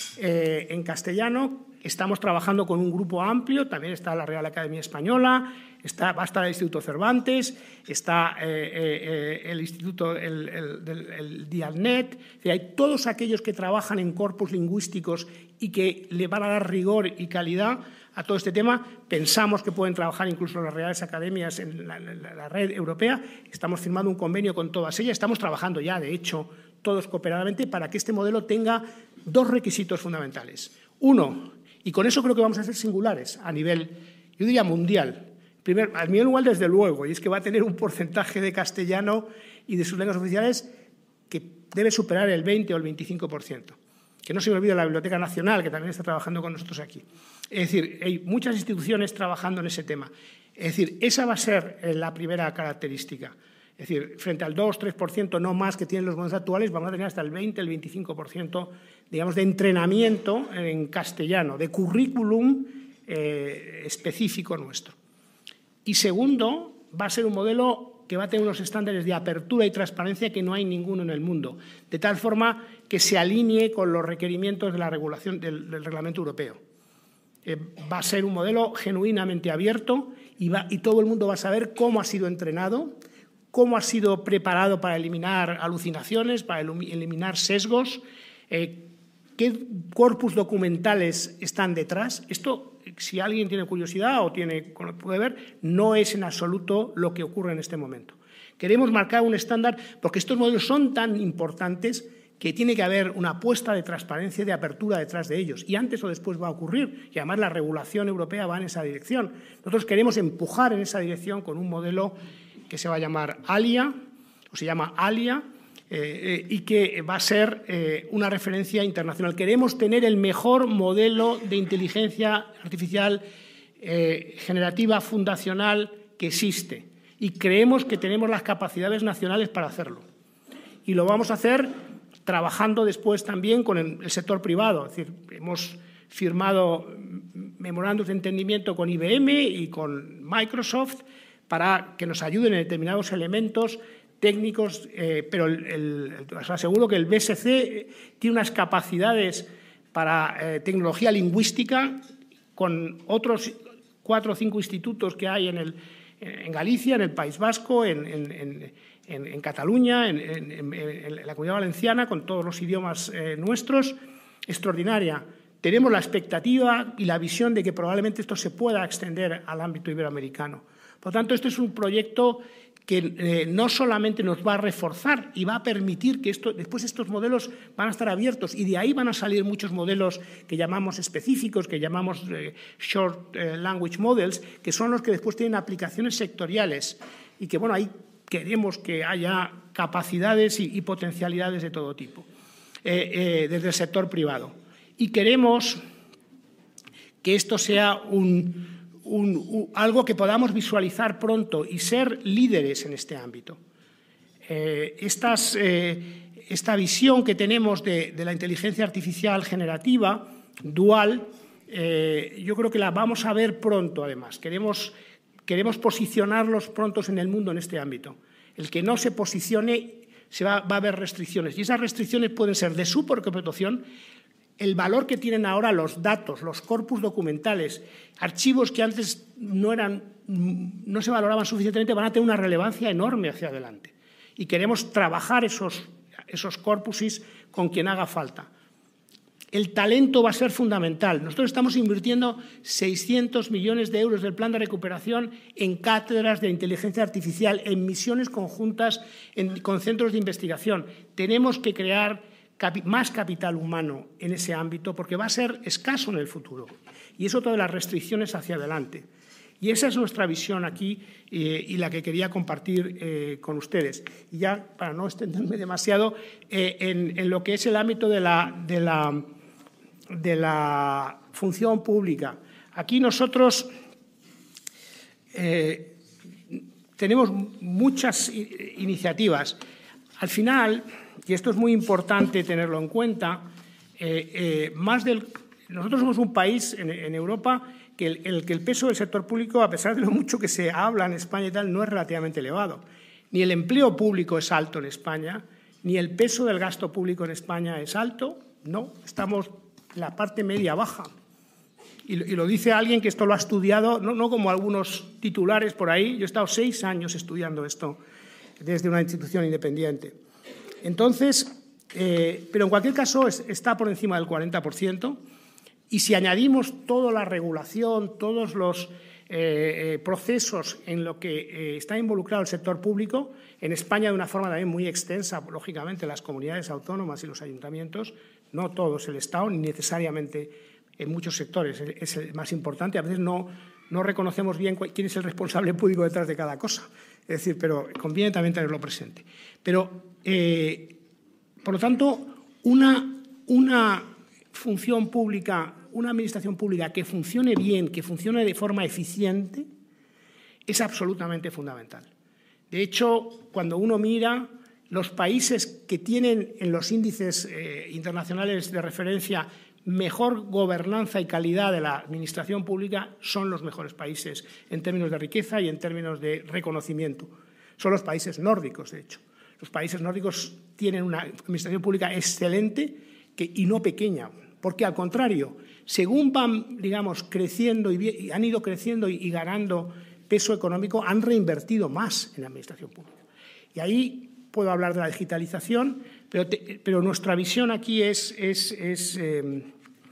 eh, en castellano. Estamos trabajando con un grupo amplio, también está la Real Academia Española, está, va a estar el Instituto Cervantes, está eh, eh, el Instituto, el, el, el, el Dialnet. Hay todos aquellos que trabajan en corpus lingüísticos y que le van a dar rigor y calidad a todo este tema. Pensamos que pueden trabajar incluso las Reales Academias en la, la, la red europea. Estamos firmando un convenio con todas ellas. Estamos trabajando ya, de hecho, todos cooperadamente para que este modelo tenga dos requisitos fundamentales. Uno, y con eso creo que vamos a ser singulares a nivel, yo diría, mundial. Primer, a nivel igual, desde luego, y es que va a tener un porcentaje de castellano y de sus lenguas oficiales que debe superar el veinte o el veinticinco por ciento. Que no se me olvide la Biblioteca Nacional, que también está trabajando con nosotros aquí. Es decir, hay muchas instituciones trabajando en ese tema. Es decir, esa va a ser la primera característica. Es decir, frente al dos tres por ciento no más que tienen los modelos actuales, vamos a tener hasta el veinte, el veinticinco por ciento, digamos, de entrenamiento en castellano, de currículum eh, específico nuestro. Y segundo, va a ser un modelo que va a tener unos estándares de apertura y transparencia que no hay ninguno en el mundo, de tal forma que se alinee con los requerimientos de la regulación del, del reglamento europeo. Eh, va a ser un modelo genuinamente abierto y, va, y todo el mundo va a saber cómo ha sido entrenado, cómo ha sido preparado para eliminar alucinaciones, para eliminar sesgos, eh, qué corpus documentales están detrás. Esto, si alguien tiene curiosidad o tiene, puede ver, no es en absoluto lo que ocurre en este momento. Queremos marcar un estándar porque estos modelos son tan importantes que tiene que haber una apuesta de transparencia y de apertura detrás de ellos. Y antes o después va a ocurrir. Y además la regulación europea va en esa dirección. Nosotros queremos empujar en esa dirección con un modelo que se va a llamar ALIA, o se llama ALIA, eh, eh, y que va a ser eh, una referencia internacional. Queremos tener el mejor modelo de inteligencia artificial eh, generativa fundacional que existe y creemos que tenemos las capacidades nacionales para hacerlo. Y lo vamos a hacer trabajando después también con el, el sector privado. Es decir, hemos firmado memorandos de entendimiento con I B M y con Microsoft para que nos ayuden en determinados elementos técnicos, eh, pero el, el, os aseguro que el B S C tiene unas capacidades para eh, tecnología lingüística con otros cuatro o cinco institutos que hay en, el, en Galicia, en el País Vasco, en, en, en, en, en Cataluña, en, en, en, en la Comunidad Valenciana, con todos los idiomas eh, nuestros, extraordinaria. Tenemos la expectativa y la visión de que probablemente esto se pueda extender al ámbito iberoamericano. Por lo tanto, este es un proyecto que eh, no solamente nos va a reforzar y va a permitir que esto, después estos modelos van a estar abiertos y de ahí van a salir muchos modelos que llamamos específicos, que llamamos eh, Short eh, Language Models, que son los que después tienen aplicaciones sectoriales y que, bueno, ahí queremos que haya capacidades y, y potencialidades de todo tipo, eh, eh, desde el sector privado. Y queremos que esto sea un... Un, un, algo que podamos visualizar pronto y ser líderes en este ámbito. Eh, estas, eh, esta visión que tenemos de, de la inteligencia artificial generativa, dual, eh, yo creo que la vamos a ver pronto, además. Queremos, queremos posicionarlos prontos en el mundo en este ámbito. El que no se posicione se va, va a haber restricciones, y esas restricciones pueden ser de su propagación, el valor que tienen ahora los datos, los corpus documentales, archivos que antes no, eran, no se valoraban suficientemente, van a tener una relevancia enorme hacia adelante. Y queremos trabajar esos, esos corpusis con quien haga falta. El talento va a ser fundamental. Nosotros estamos invirtiendo seiscientos millones de euros del plan de recuperación en cátedras de inteligencia artificial, en misiones conjuntas en, con centros de investigación. Tenemos que crear más capital humano en ese ámbito porque va a ser escaso en el futuro y es otra de las restricciones hacia adelante. Y esa es nuestra visión aquí eh, y la que quería compartir eh, con ustedes. Y ya, para no extenderme demasiado, eh, en, en lo que es el ámbito de la, de, la, de la función pública. Aquí nosotros eh, tenemos muchas iniciativas. Al final, y esto es muy importante tenerlo en cuenta, eh, eh, más del... Nosotros somos un país en, en Europa que el, el, que el peso del sector público, a pesar de lo mucho que se habla en España y tal, no es relativamente elevado. Ni el empleo público es alto en España, ni el peso del gasto público en España es alto. No, estamos en la parte media-baja. Y, y lo dice alguien que esto lo ha estudiado, no, no como algunos titulares por ahí. Yo he estado seis años estudiando esto desde una institución independiente. Entonces, eh, pero en cualquier caso es, está por encima del cuarenta por ciento. Y si añadimos toda la regulación, todos los eh, eh, procesos en lo que eh, está involucrado el sector público, en España de una forma también muy extensa, lógicamente las comunidades autónomas y los ayuntamientos, no todos el Estado, ni necesariamente en muchos sectores es el más importante. A veces no, no reconocemos bien quién es el responsable público detrás de cada cosa. Es decir, pero conviene también tenerlo presente. Pero, eh, por lo tanto, una, una función pública, una administración pública que funcione bien, que funcione de forma eficiente, es absolutamente fundamental. De hecho, cuando uno mira los países que tienen en los índices eh, internacionales de referencia mejor gobernanza y calidad de la administración pública, son los mejores países en términos de riqueza y en términos de reconocimiento. Son los países nórdicos, de hecho. Los países nórdicos tienen una administración pública excelente que, y no pequeña, porque al contrario, según van, digamos, creciendo y, y han ido creciendo y, y ganando peso económico, han reinvertido más en la administración pública. Y ahí puedo hablar de la digitalización, pero, te, pero nuestra visión aquí es, es, es eh,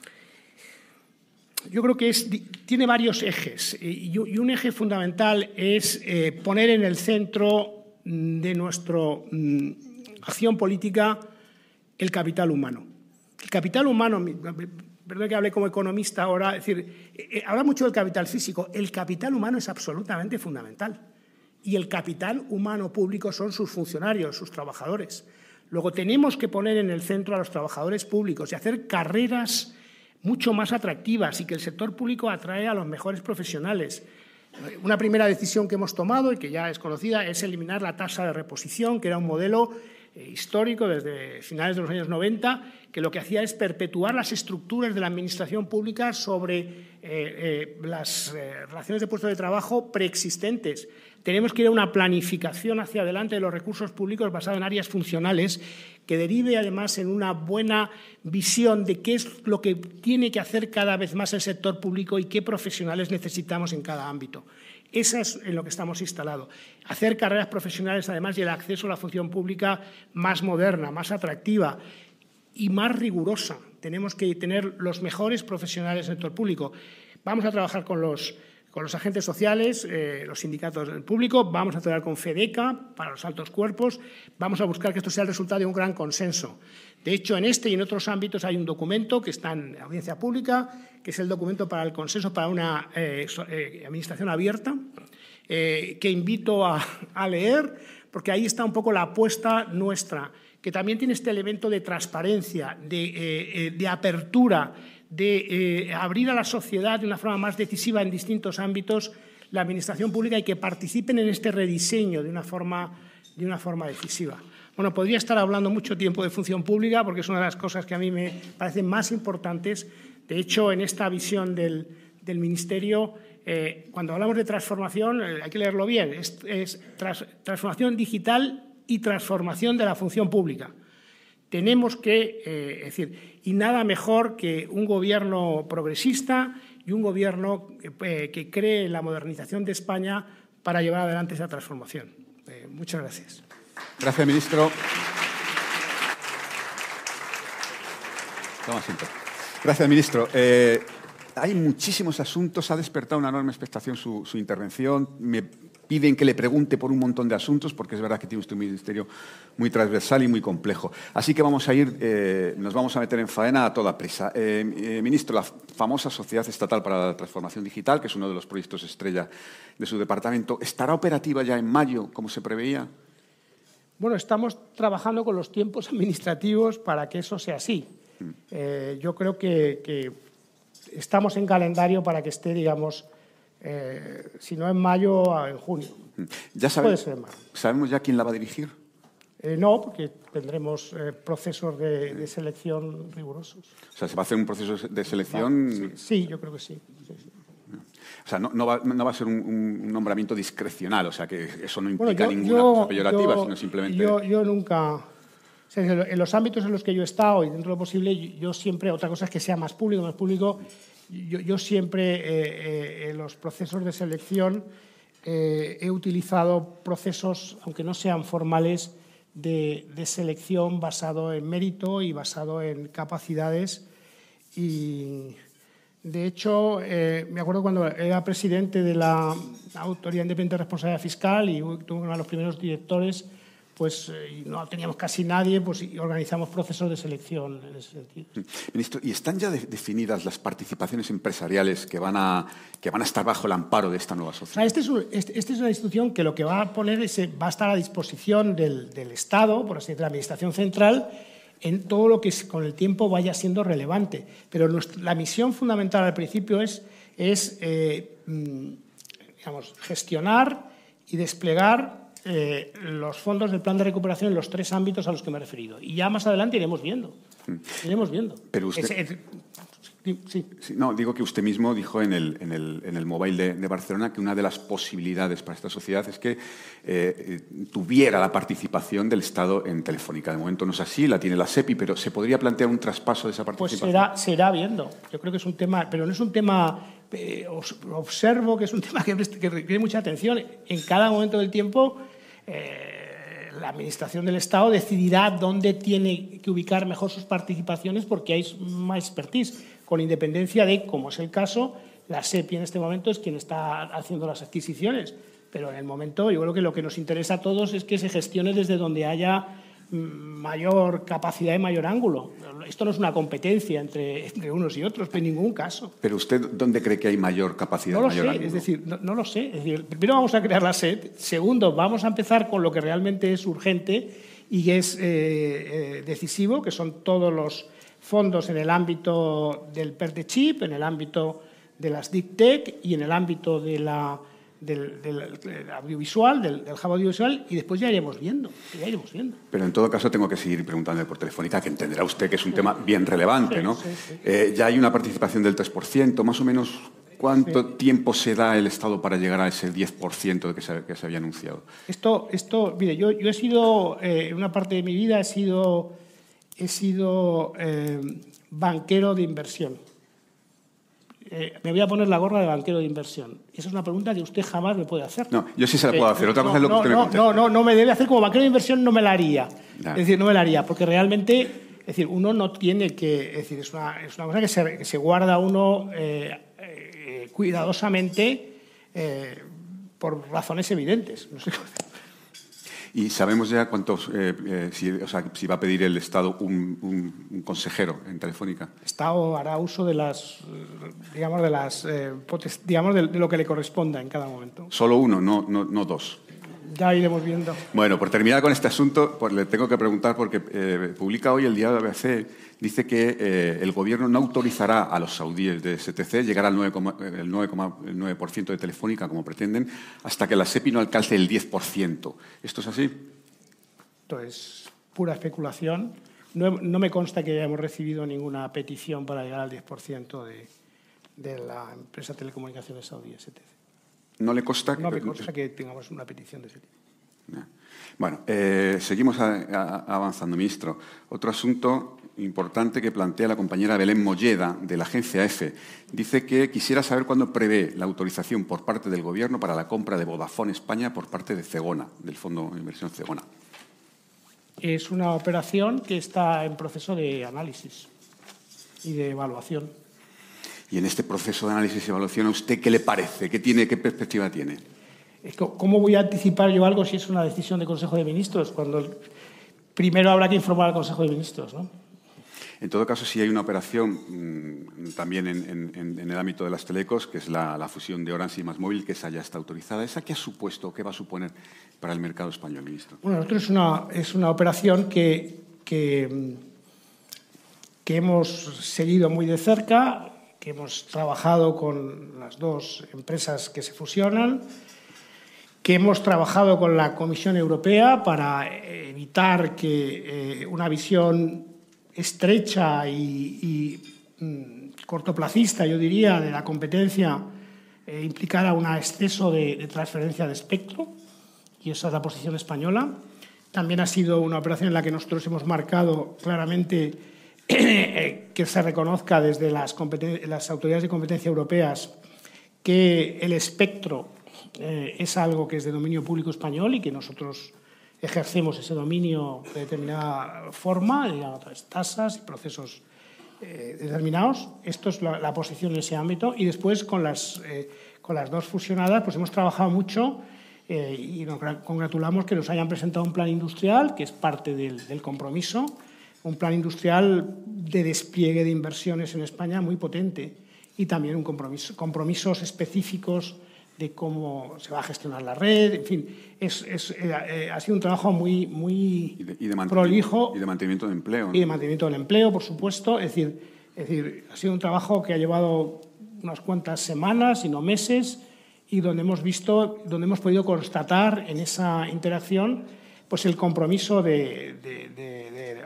yo creo que es, tiene varios ejes y, y un eje fundamental es eh, poner en el centro de nuestra mm, acción política el capital humano. El capital humano, perdón que hable como economista ahora, es decir, eh, habla mucho del capital físico, el capital humano es absolutamente fundamental. Y el capital humano público son sus funcionarios, sus trabajadores. Luego tenemos que poner en el centro a los trabajadores públicos y hacer carreras mucho más atractivas y que el sector público atrae a los mejores profesionales. Una primera decisión que hemos tomado y que ya es conocida es eliminar la tasa de reposición, que era un modelo eh, histórico desde finales de los años noventa, que lo que hacía es perpetuar las estructuras de la administración pública sobre eh, eh, las eh, relaciones de puestos de trabajo preexistentes. Tenemos que ir a una planificación hacia adelante de los recursos públicos basada en áreas funcionales que derive además en una buena visión de qué es lo que tiene que hacer cada vez más el sector público y qué profesionales necesitamos en cada ámbito. Eso es en lo que estamos instalados. Hacer carreras profesionales además y el acceso a la función pública más moderna, más atractiva y más rigurosa. Tenemos que tener los mejores profesionales del sector público. Vamos a trabajar con los con los agentes sociales, eh, los sindicatos del público, vamos a trabajar con FEDECA para los altos cuerpos, vamos a buscar que esto sea el resultado de un gran consenso. De hecho, en este y en otros ámbitos hay un documento que está en audiencia pública, que es el documento para el consenso para una eh, eh, administración abierta, eh, que invito a, a leer, porque ahí está un poco la apuesta nuestra, que también tiene este elemento de transparencia, de, eh, de apertura, de eh, abrir a la sociedad de una forma más decisiva en distintos ámbitos la administración pública y que participen en este rediseño de una forma, de una forma decisiva. Bueno, podría estar hablando mucho tiempo de función pública porque es una de las cosas que a mí me parecen más importantes. De hecho, en esta visión del, del Ministerio, eh, cuando hablamos de transformación, eh, hay que leerlo bien, es, es tras, transformación digital y transformación de la función pública. Tenemos que, eh, es decir, y nada mejor que un gobierno progresista y un gobierno eh, que cree en la modernización de España para llevar adelante esa transformación. Eh, muchas gracias. Gracias, ministro. Toma asiento. Gracias, ministro. Eh, hay muchísimos asuntos, ha despertado una enorme expectación su, su intervención. Me piden que le pregunte por un montón de asuntos, porque es verdad que tiene usted un ministerio muy transversal y muy complejo. Así que vamos a ir, eh, nos vamos a meter en faena a toda prisa. Eh, eh, ministro, la famosa Sociedad Estatal para la Transformación Digital, que es uno de los proyectos estrella de su departamento, ¿estará operativa ya en mayo, como se preveía? Bueno, estamos trabajando con los tiempos administrativos para que eso sea así. Mm. Eh, yo creo que, que estamos en calendario para que esté, digamos, Eh, si no en mayo, en junio. Ya sabe, Puede ser en mayo. ¿Sabemos ya quién la va a dirigir? Eh, no, porque tendremos eh, procesos de, de selección rigurosos. O sea, ¿se va a hacer un proceso de selección? Sí, sí, yo creo que sí. sí, sí. O sea, no, no, va, no va a ser un, un nombramiento discrecional, o sea, que eso no implica bueno, yo, ninguna yo, cosa peyorativa, yo, sino simplemente... Yo, yo nunca... O sea, en los ámbitos en los que yo he estado y dentro de lo posible, yo siempre, otra cosa es que sea más público, más público, yo, yo siempre eh, eh, en los procesos de selección eh, he utilizado procesos, aunque no sean formales, de, de selección basado en mérito y basado en capacidades. Y, de hecho, eh, me acuerdo cuando era presidente de la Autoridad Independiente de Responsabilidad Fiscal y tuve uno de los primeros directores, pues eh, no teníamos casi nadie, pues y organizamos procesos de selección en ese sentido. Ministro, ¿y están ya de, definidas las participaciones empresariales que van, a, que van a estar bajo el amparo de esta nueva sociedad? Esta es, un, este, este es una institución que lo que va a poner es, va a estar a disposición del, del Estado, por así decirlo, de la Administración Central, en todo lo que con el tiempo vaya siendo relevante. Pero nuestra, la misión fundamental al principio es, es eh, digamos, gestionar y desplegar eh, los fondos del plan de recuperación en los tres ámbitos a los que me he referido. Y ya más adelante iremos viendo. Iremos viendo. Pero usted... Es, es, Sí. Sí, no, digo que usted mismo dijo en el, en el, en el Mobile de, de Barcelona que una de las posibilidades para esta sociedad es que eh, tuviera la participación del Estado en Telefónica. De momento no es así, la tiene la SEPI, pero ¿se podría plantear un traspaso de esa participación? Pues será, será viendo. Yo creo que es un tema, pero no es un tema, eh, observo que es un tema que, que requiere mucha atención. En cada momento del tiempo, eh, la Administración del Estado decidirá dónde tiene que ubicar mejor sus participaciones porque hay más expertise, con independencia de, como es el caso, la SEPI en este momento es quien está haciendo las adquisiciones. Pero en el momento yo creo que lo que nos interesa a todos es que se gestione desde donde haya mayor capacidad y mayor ángulo. Esto no es una competencia entre, entre unos y otros, pero en ningún caso. ¿Pero usted dónde cree que hay mayor capacidad? No lo mayor sé, ángulo? es decir, no, no lo sé. Es decir, primero vamos a crear la SEP, segundo vamos a empezar con lo que realmente es urgente y es eh, eh, decisivo, que son todos los fondos en el ámbito del P E R T chip, en el ámbito de las Deep Tech y en el ámbito de la, del, del, del audiovisual, del, del hub audiovisual, y después ya iremos viendo, ya iremos viendo. Pero en todo caso tengo que seguir preguntándole por Telefónica, que entenderá usted que es un tema bien relevante, Sí, ¿no? sí, sí. Eh, ya hay una participación del tres por ciento, más o menos, ¿cuánto Sí. tiempo se da el Estado para llegar a ese diez por ciento que se, que se había anunciado? Esto, esto mire, yo, yo he sido, eh, en una parte de mi vida he sido, he sido eh, banquero de inversión. Eh, me voy a poner la gorra de banquero de inversión. Esa es una pregunta que usted jamás me puede hacer. No, yo sí se la puedo Eh, hacer. Otra no, cosa es lo que no, usted me no, contesta. no, no, no me debe hacer como banquero de inversión, no me la haría. Ya. Es decir, no me la haría, porque realmente, es decir, uno no tiene que, es decir, es una, es una cosa que se, que se guarda uno eh, eh, cuidadosamente eh, por razones evidentes. No sé. ¿Y sabemos ya cuántos, eh, eh, si, o sea, si va a pedir el Estado un, un, un consejero en Telefónica? El Estado hará uso de las, digamos, de las, eh, potes- digamos, de, de lo que le corresponda en cada momento. Solo uno, no, no, no dos. Ya iremos viendo. Bueno, por terminar con este asunto, pues le tengo que preguntar, porque eh, publica hoy el diario A B C, dice que eh, el Gobierno no autorizará a los saudíes de S T C llegar al nueve, el nueve coma nueve por ciento de Telefónica, como pretenden, hasta que la SEPI no alcance el diez por ciento. ¿Esto es así? Esto es pura especulación. No, no me consta que hayamos recibido ninguna petición para llegar al diez por ciento de, de la empresa de telecomunicaciones saudí S T C. ¿No le consta? No me consta que tengamos una petición de ese tipo. Bueno, eh, seguimos a, a, avanzando, ministro. Otro asunto importante que plantea la compañera Belén Molleda, de la agencia EFE. Dice que quisiera saber cuándo prevé la autorización por parte del Gobierno para la compra de Vodafone España por parte de Zegona, del Fondo de Inversión Zegona. Es una operación que está en proceso de análisis y de evaluación. Y en este proceso de análisis y evaluación, ¿a usted qué le parece? ¿Qué tiene, qué perspectiva tiene? ¿Cómo voy a anticipar yo algo si es una decisión del Consejo de Ministros? Cuando primero habrá que informar al Consejo de Ministros, ¿no? En todo caso, si hay una operación mmm, también en, en, en el ámbito de las telecos, que es la, la fusión de Orange y MásMóvil, que esa ya está autorizada. ¿Esa qué ha supuesto, qué va a suponer para el mercado español, ministro? Bueno, nosotros es una, es una operación que, que, que hemos seguido muy de cerca, que hemos trabajado con las dos empresas que se fusionan que hemos trabajado con la Comisión Europea para evitar que eh, una visión estrecha y, y mm, cortoplacista, yo diría, de la competencia eh, implicara un exceso de, de transferencia de espectro, y esa es la posición española. También ha sido una operación en la que nosotros hemos marcado claramente que se reconozca desde las, las autoridades de competencia europeas que el espectro eh, es algo que es de dominio público español y que nosotros ejercemos ese dominio de determinada forma, digamos, tasas y procesos eh, determinados. Esto es la, la posición en ese ámbito. Y después, con las, eh, con las dos fusionadas, pues hemos trabajado mucho eh, y nos congratulamos que nos hayan presentado un plan industrial, que es parte del, del compromiso, un plan industrial de despliegue de inversiones en España muy potente y también un compromiso, compromisos específicos de cómo se va a gestionar la red. En fin, es, es, eh, ha sido un trabajo muy, muy y de, y de prolijo. Y de mantenimiento de empleo. ¿no? Y de mantenimiento del empleo, por supuesto. Es decir, es decir, ha sido un trabajo que ha llevado unas cuantas semanas, y no meses, y donde hemos visto, donde hemos podido constatar en esa interacción pues el compromiso de... de, de, de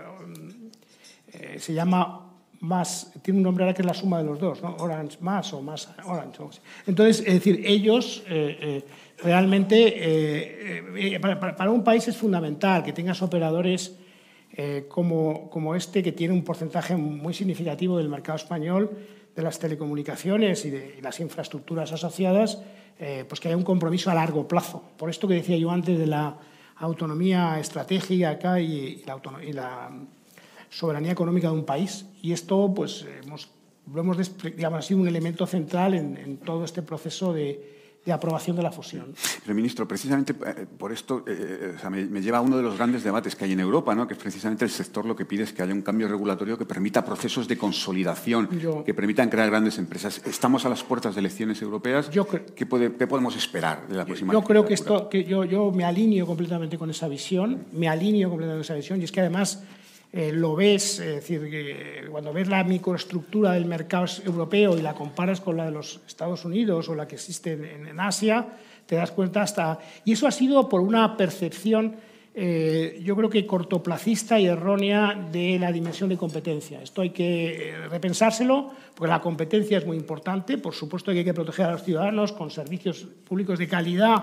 eh, se llama más, tiene un nombre ahora que es la suma de los dos, ¿no? Orange más o más Orange. Entonces, es decir, ellos eh, eh, realmente, eh, eh, para, para un país es fundamental que tengas operadores eh, como, como este, que tiene un porcentaje muy significativo del mercado español, de las telecomunicaciones y de y las infraestructuras asociadas, eh, pues que haya un compromiso a largo plazo. Por esto que decía yo antes de la autonomía estratégica acá y, y, la, y la soberanía económica de un país. Y esto pues, hemos, lo hemos digamos, ha sido un elemento central en, en todo este proceso de, de aprobación de la fusión. Pero, ministro, precisamente eh, por esto eh, o sea, me, me lleva a uno de los grandes debates que hay en Europa, ¿no? Que es precisamente el sector lo que pide es que haya un cambio regulatorio que permita procesos de consolidación, yo, que permitan crear grandes empresas. Estamos a las puertas de elecciones europeas. Yo cre- ¿Qué, puede, ¿Qué podemos esperar de la próxima? Yo creo que, esto, que yo, yo me alineo completamente con esa visión, me alineo completamente con esa visión, y es que además Eh, lo ves, es decir, que cuando ves la microestructura del mercado europeo y la comparas con la de los Estados Unidos o la que existe en, en Asia, te das cuenta hasta... Y eso ha sido por una percepción, eh, yo creo que cortoplacista y errónea de la dimensión de competencia. Esto hay que repensárselo, porque la competencia es muy importante. Por supuesto que hay que proteger a los ciudadanos con servicios públicos de calidad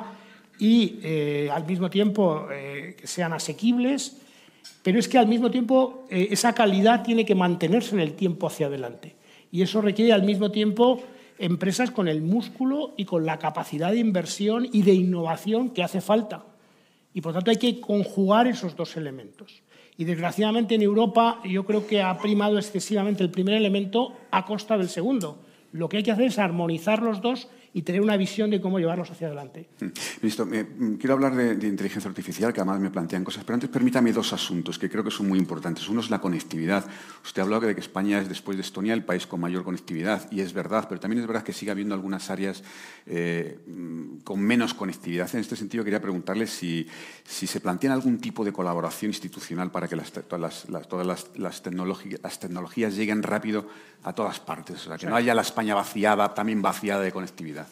y, eh, al mismo tiempo, eh, que sean asequibles. Pero es que al mismo tiempo eh, esa calidad tiene que mantenerse en el tiempo hacia adelante. Y eso requiere al mismo tiempo empresas con el músculo y con la capacidad de inversión y de innovación que hace falta. Y por tanto hay que conjugar esos dos elementos. Y desgraciadamente en Europa yo creo que ha primado excesivamente el primer elemento a costa del segundo. Lo que hay que hacer es armonizar los dos y tener una visión de cómo llevarlos hacia adelante. Ministro, eh, quiero hablar de, de inteligencia artificial, que además me plantean cosas, pero antes permítame dos asuntos que creo que son muy importantes. Uno es la conectividad. Usted ha hablado de que España es, después de Estonia, el país con mayor conectividad, y es verdad, pero también es verdad que sigue habiendo algunas áreas eh, con menos conectividad. En este sentido, quería preguntarle si, si se plantean algún tipo de colaboración institucional para que las, todas, las, las, todas las, las, tecnologías, las tecnologías lleguen rápido a todas partes, o sea, que no haya la España vaciada, también vaciada de conectividad.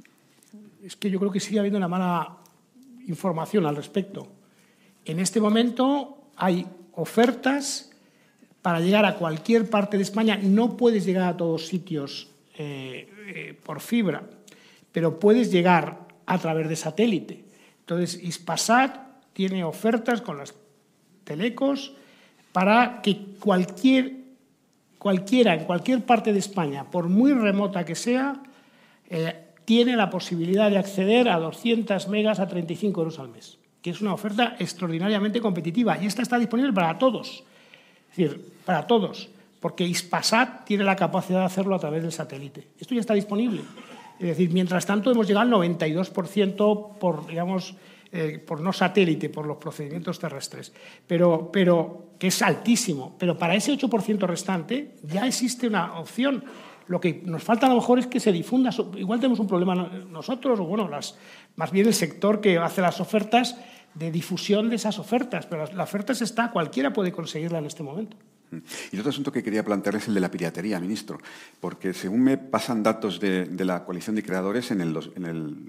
Es que yo creo que sigue habiendo una mala información al respecto. En este momento hay ofertas para llegar a cualquier parte de España. No puedes llegar a todos sitios eh, eh, por fibra, pero puedes llegar a través de satélite. Entonces, Hispasat tiene ofertas con las telecos para que cualquier, cualquiera, en cualquier parte de España, por muy remota que sea, eh, tiene la posibilidad de acceder a doscientos megas a treinta y cinco euros al mes, que es una oferta extraordinariamente competitiva. Y esta está disponible para todos, es decir, para todos, porque Hispasat tiene la capacidad de hacerlo a través del satélite. Esto ya está disponible. Es decir, mientras tanto hemos llegado al noventa y dos por ciento por, digamos, eh, por no satélite, por los procedimientos terrestres, pero, pero que es altísimo. Pero para ese ocho por ciento restante ya existe una opción. Lo que nos falta a lo mejor es que se difunda. Igual tenemos un problema nosotros, o bueno, las, más bien el sector que hace las ofertas, de difusión de esas ofertas. Pero la oferta está, cualquiera puede conseguirla en este momento. Y el otro asunto que quería plantear es el de la piratería, ministro, porque según me pasan datos de, de la coalición de creadores, en el, en el, en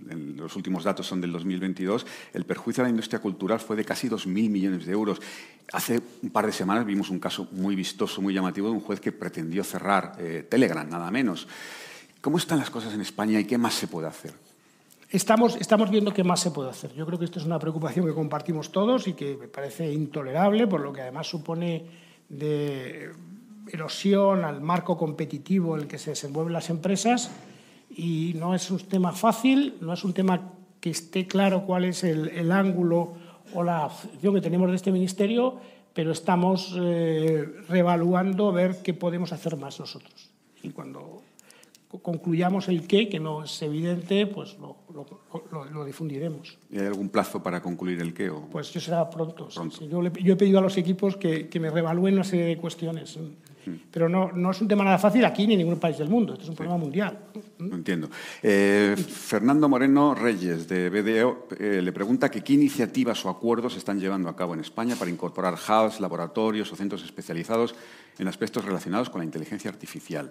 los últimos datos son del dos mil veintidós, el perjuicio a la industria cultural fue de casi dos mil millones de euros. Hace un par de semanas vimos un caso muy vistoso, muy llamativo, de un juez que pretendió cerrar eh, Telegram, nada menos. ¿Cómo están las cosas en España y qué más se puede hacer? Estamos, estamos viendo qué más se puede hacer. Yo creo que esto es una preocupación que compartimos todos y que me parece intolerable, por lo que además supone de erosión al marco competitivo en el que se desenvuelven las empresas, y no es un tema fácil, no es un tema que esté claro cuál es el, el ángulo o la acción que tenemos de este ministerio, pero estamos eh, reevaluando a ver qué podemos hacer más nosotros. Y cuando concluyamos el qué, que no es evidente, pues lo, lo, lo, lo difundiremos. ¿Y hay algún plazo para concluir el qué? O... Pues yo será pronto. pronto. Sí. Yo, le, yo he pedido a los equipos que, que me reevalúen una serie de cuestiones. Mm. Pero no, no es un tema nada fácil aquí ni en ningún país del mundo. Esto es un sí. problema mundial. No entiendo. Eh, Fernando Moreno Reyes, de B D O, eh, le pregunta que qué iniciativas o acuerdos se están llevando a cabo en España para incorporar hubs, laboratorios o centros especializados en aspectos relacionados con la inteligencia artificial.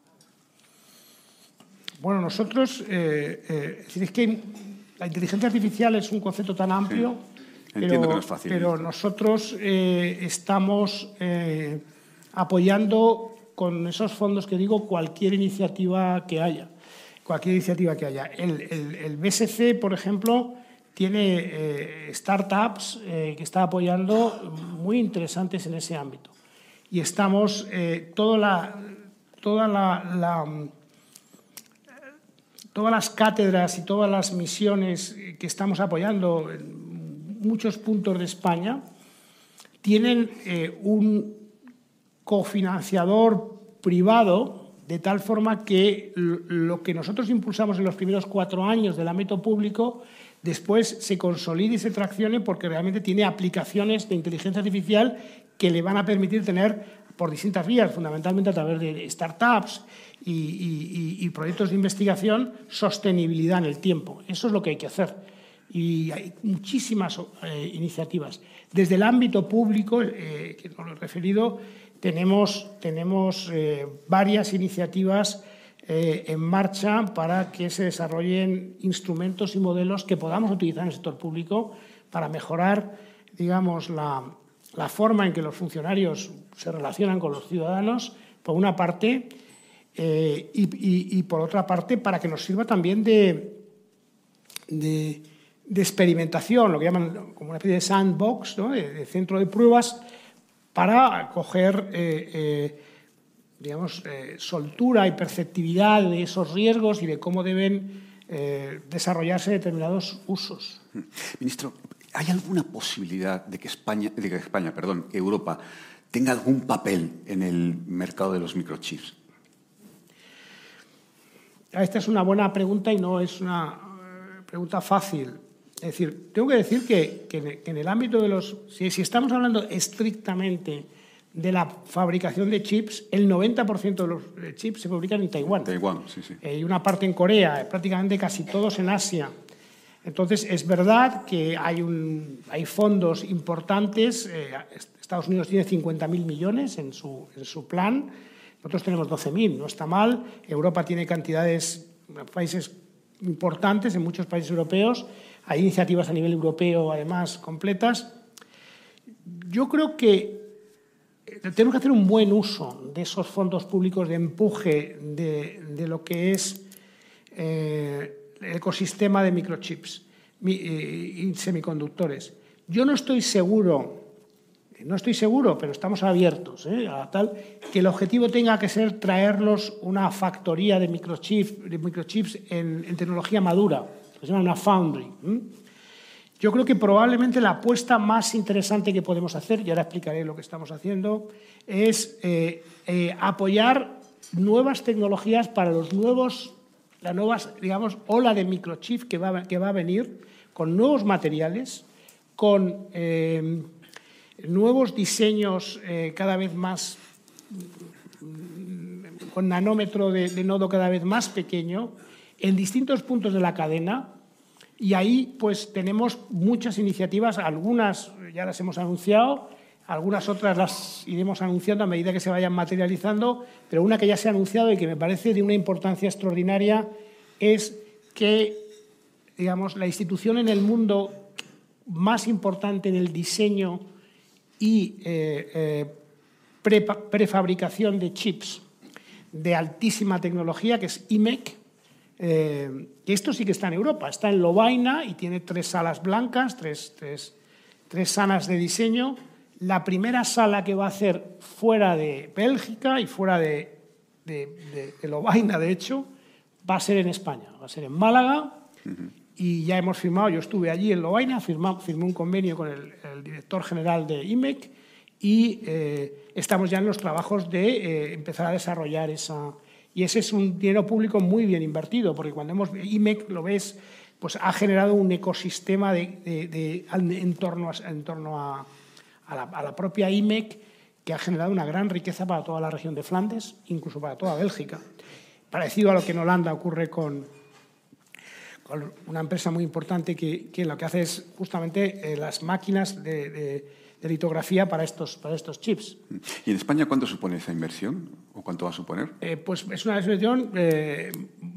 Bueno, nosotros, eh, eh, es decir, es que la inteligencia artificial es un concepto tan amplio, sí. Entiendo pero, que no es fácil, pero nosotros eh, estamos eh, apoyando con esos fondos que digo cualquier iniciativa que haya, cualquier iniciativa que haya. El, el, el B S C, por ejemplo, tiene eh, startups eh, que está apoyando muy interesantes en ese ámbito, y estamos eh, toda la toda la, la Todas las cátedras y todas las misiones que estamos apoyando en muchos puntos de España tienen eh, un cofinanciador privado, de tal forma que lo que nosotros impulsamos en los primeros cuatro años del ámbito público después se consolide y se traccione, porque realmente tiene aplicaciones de inteligencia artificial que le van a permitir tener, por distintas vías, fundamentalmente a través de startups y, y, y proyectos de investigación, sostenibilidad en el tiempo. Eso es lo que hay que hacer. Y hay muchísimas eh, iniciativas. Desde el ámbito público, eh, que no lo he referido, tenemos, tenemos eh, varias iniciativas eh, en marcha para que se desarrollen instrumentos y modelos que podamos utilizar en el sector público para mejorar, digamos, la, la forma en que los funcionarios se relacionan con los ciudadanos, por una parte, eh, y, y, y por otra parte, para que nos sirva también de, de, de experimentación, lo que llaman como una especie de sandbox, ¿no? de, de centro de pruebas, para coger eh, eh, digamos, eh, soltura y perceptividad de esos riesgos y de cómo deben eh, desarrollarse determinados usos. Ministro, ¿hay alguna posibilidad de que España, de que España, perdón, Europa, tenga algún papel en el mercado de los microchips? Esta es una buena pregunta y no es una pregunta fácil. Es decir, tengo que decir que, que en el ámbito de los... Si, si estamos hablando estrictamente de la fabricación de chips, el noventa por ciento de los chips se fabrican en Taiwán. Taiwán, sí, sí. Eh, y una parte en Corea, prácticamente casi todos en Asia. Entonces, es verdad que hay, un, hay fondos importantes. Eh, Estados Unidos tiene cincuenta mil millones en su, en su plan. Nosotros tenemos doce mil, no está mal. Europa tiene cantidades, países importantes en muchos países europeos. Hay iniciativas a nivel europeo, además, completas. Yo creo que tenemos que hacer un buen uso de esos fondos públicos de empuje de, de lo que es eh, el ecosistema de microchips y semiconductores. Yo no estoy seguro, no estoy seguro, pero estamos abiertos ¿eh? a tal, que el objetivo tenga que ser traerlos una factoría de microchips, de microchips en, en tecnología madura, que se llama una foundry. ¿eh? Yo creo que probablemente la apuesta más interesante que podemos hacer, y ahora explicaré lo que estamos haciendo, es eh, eh, apoyar nuevas tecnologías para los nuevos, la nuevas, digamos, ola de microchip que va, que va a venir, con nuevos materiales, con eh, nuevos diseños eh, cada vez más, con nanómetro de, de nodo cada vez más pequeño, en distintos puntos de la cadena. Y ahí pues tenemos muchas iniciativas, algunas ya las hemos anunciado, algunas otras las iremos anunciando a medida que se vayan materializando, pero una que ya se ha anunciado y que me parece de una importancia extraordinaria es que digamos, la institución en el mundo más importante en el diseño y eh, eh, pre, prefabricación de chips de altísima tecnología, que es I M E C. Eh, que esto sí que está en Europa, está en Lovaina y tiene tres salas blancas, tres, tres, tres salas de diseño. La primera sala que va a hacer fuera de Bélgica y fuera de, de, de, de Lovaina, de hecho, va a ser en España, va a ser en Málaga. Uh-huh. Y ya hemos firmado, yo estuve allí en Lovaina, firmé, firmé un convenio con el, el director general de I M E C y eh, estamos ya en los trabajos de eh, empezar a desarrollar esa... Y ese es un dinero público muy bien invertido, porque cuando hemos I M E C, lo ves, pues ha generado un ecosistema de, de, de, en torno, a, en torno a, a, la, a la propia I M E C, que ha generado una gran riqueza para toda la región de Flandes, incluso para toda Bélgica. Parecido a lo que en Holanda ocurre con, con una empresa muy importante que, que lo que hace es justamente eh, las máquinas de... de de litografía para estos, para estos chips. ¿Y en España cuánto supone esa inversión o cuánto va a suponer? Eh, pues es una inversión eh,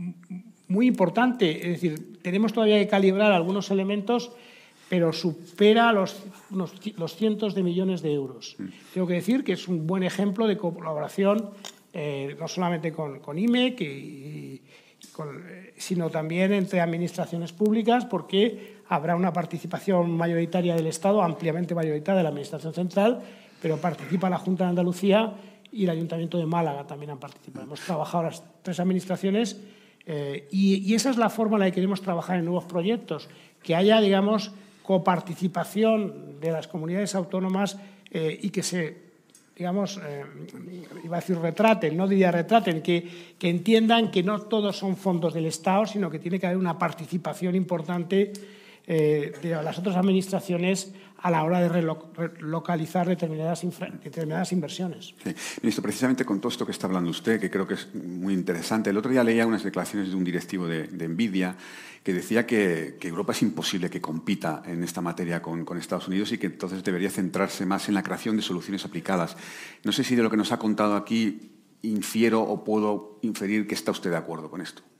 muy importante. Es decir, tenemos todavía que calibrar algunos elementos, pero supera los, los, los cientos de millones de euros. Mm. Tengo que decir que es un buen ejemplo de colaboración, eh, no solamente con, con I M E C, y, y con, eh, sino también entre administraciones públicas, porque habrá una participación mayoritaria del Estado, ampliamente mayoritaria de la Administración Central, pero participa la Junta de Andalucía y el Ayuntamiento de Málaga también han participado. Hemos trabajado las tres administraciones eh, y, y esa es la forma en la que queremos trabajar en nuevos proyectos, que haya, digamos, coparticipación de las comunidades autónomas eh, y que se, digamos, eh, iba a decir retraten, no diría retraten, que, que entiendan que no todos son fondos del Estado, sino que tiene que haber una participación importante Eh, de las otras administraciones a la hora de relocalizar determinadas, infra, determinadas inversiones. Sí. Ministro, precisamente con todo esto que está hablando usted, que creo que es muy interesante, el otro día leía unas declaraciones de un directivo de, de Nvidia que decía que, que Europa es imposible que compita en esta materia con, con Estados Unidos y que entonces debería centrarse más en la creación de soluciones aplicadas. No sé si de lo que nos ha contado aquí infiero o puedo inferir que está usted de acuerdo con esto.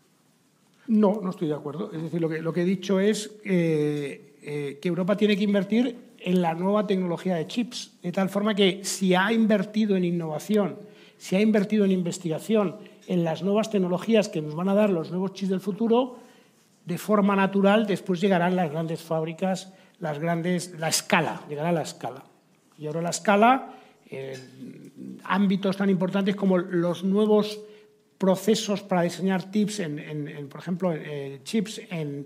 No, no estoy de acuerdo. Es decir, lo que, lo que he dicho es eh, eh, que Europa tiene que invertir en la nueva tecnología de chips, de tal forma que si ha invertido en innovación, si ha invertido en investigación, en las nuevas tecnologías que nos van a dar los nuevos chips del futuro, de forma natural después llegarán las grandes fábricas, las grandes, la escala, llegará la escala. Y ahora la escala, eh, ámbitos tan importantes como los nuevos procesos para diseñar chips, en, en, en, por ejemplo, eh, chips en,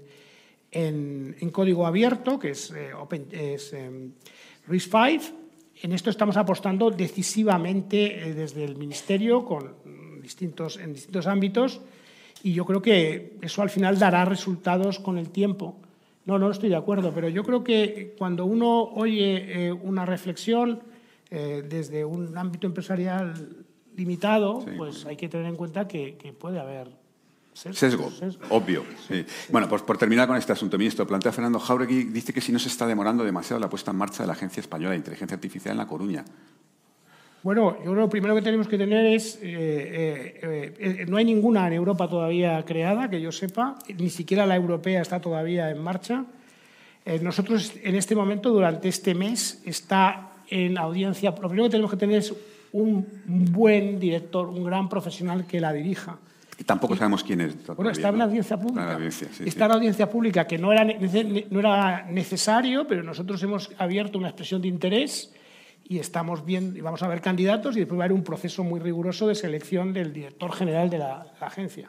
en, en código abierto, que es, eh, open, es eh, RISC-V. En esto estamos apostando decisivamente eh, desde el Ministerio con distintos, en distintos ámbitos y yo creo que eso al final dará resultados con el tiempo. No, no estoy de acuerdo, pero yo creo que cuando uno oye eh, una reflexión eh, desde un ámbito empresarial limitado, sí, pues hay que tener en cuenta que, que puede haber sesgo. Sesgo, sesgo. Obvio. Sí. Sí. Bueno, pues por terminar con este asunto, ministro, plantea Fernando Jáuregui, dice que si no se está demorando demasiado la puesta en marcha de la Agencia Española de Inteligencia Artificial en La Coruña. Bueno, yo creo que lo primero que tenemos que tener es, eh, eh, eh, no hay ninguna en Europa todavía creada, que yo sepa, ni siquiera la europea está todavía en marcha. Eh, nosotros en este momento, durante este mes, está en audiencia, lo primero que tenemos que tener es un buen director, un gran profesional que la dirija. Y tampoco sabemos quién es. Todavía, bueno, está en la audiencia pública. Está en la audiencia, sí, está en la audiencia pública, que no era, no era necesario, pero nosotros hemos abierto una expresión de interés y estamos bien, y vamos a ver candidatos y después va a haber un proceso muy riguroso de selección del director general de la, la agencia.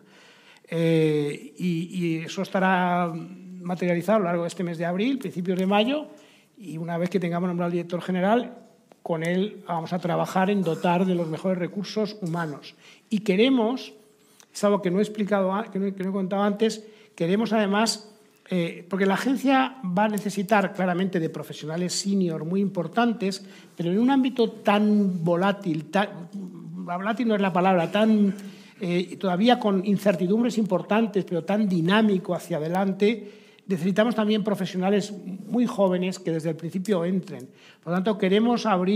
Eh, y, y eso estará materializado a lo largo de este mes de abril, principios de mayo, y una vez que tengamos nombrado al director general, con él vamos a trabajar en dotar de los mejores recursos humanos. Y queremos, es algo que no he explicado, que no, que no he contado antes, queremos además, eh, porque la agencia va a necesitar claramente de profesionales senior muy importantes, pero en un ámbito tan volátil, tan, volátil no es la palabra, tan eh, todavía con incertidumbres importantes, pero tan dinámico hacia adelante, necesitamos también profesionales muy jóvenes que desde el principio entren. Por lo tanto, queremos abrir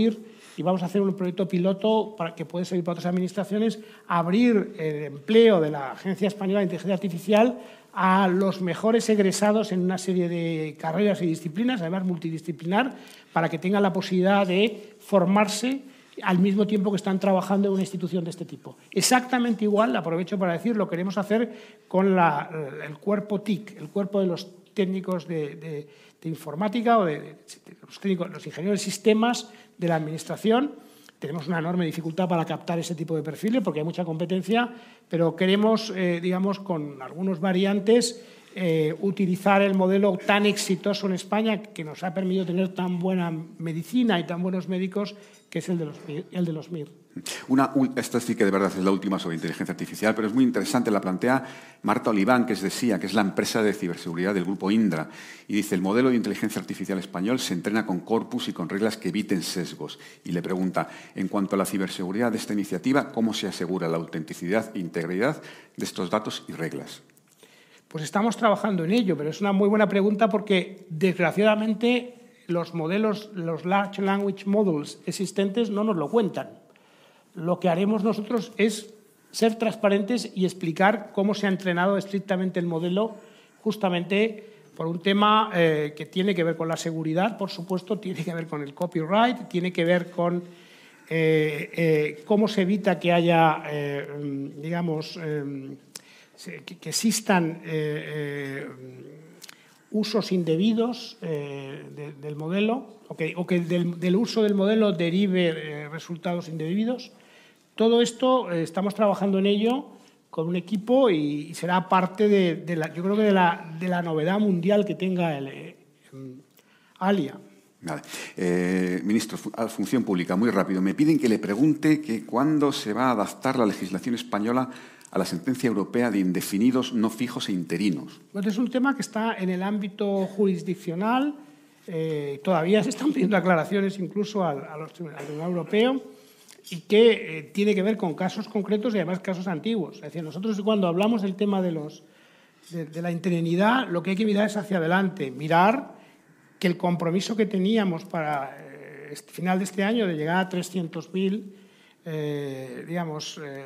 y vamos a hacer un proyecto piloto para que puede servir para otras administraciones, abrir el empleo de la Agencia Española de Inteligencia Artificial a los mejores egresados en una serie de carreras y disciplinas, además multidisciplinar, para que tengan la posibilidad de formarse al mismo tiempo que están trabajando en una institución de este tipo. Exactamente igual, aprovecho para decir, lo queremos hacer con la, el cuerpo T I C, el cuerpo de los técnicos de, de, de informática o de, de, de los, técnicos, los ingenieros de sistemas de la Administración. Tenemos una enorme dificultad para captar ese tipo de perfiles porque hay mucha competencia, pero queremos, eh, digamos, con algunos variantes, eh, utilizar el modelo tan exitoso en España que nos ha permitido tener tan buena medicina y tan buenos médicos, que es el de los, el de los M I R. Una, esta sí que de verdad es la última sobre inteligencia artificial, pero es muy interesante. La plantea Marta Oliván, que es de S I A, que es la empresa de ciberseguridad del grupo Indra, y dice: el modelo de inteligencia artificial español se entrena con corpus y con reglas que eviten sesgos. Y le pregunta, en cuanto a la ciberseguridad de esta iniciativa, ¿cómo se asegura la autenticidad e integridad de estos datos y reglas? Pues estamos trabajando en ello, pero es una muy buena pregunta porque, desgraciadamente, los modelos, los Large Language Models existentes no nos lo cuentan. Lo que haremos nosotros es ser transparentes y explicar cómo se ha entrenado estrictamente el modelo, justamente por un tema eh, que tiene que ver con la seguridad, por supuesto, tiene que ver con el copyright, tiene que ver con eh, eh, cómo se evita que haya, eh, digamos, eh, que, que existan eh, eh, usos indebidos eh, de, del modelo o que, o que del, del uso del modelo derive eh, resultados indebidos. Todo esto eh, estamos trabajando en ello con un equipo y, y será parte de, de la, yo creo que de la, de la novedad mundial que tenga el eh, ALIA. Vale. Eh, ministro, Función Pública, muy rápido. Me piden que le pregunte que cuándo se va a adaptar la legislación española a la sentencia europea de indefinidos, no fijos e interinos. Pues es un tema que está en el ámbito jurisdiccional. Eh, todavía se están pidiendo aclaraciones incluso al, a los, al Tribunal Europeo y que eh, tiene que ver con casos concretos y además casos antiguos. Es decir, nosotros cuando hablamos del tema de, los, de, de la interinidad, lo que hay que mirar es hacia adelante, mirar que el compromiso que teníamos para eh, este final de este año de llegar a trescientos mil, eh, digamos, eh,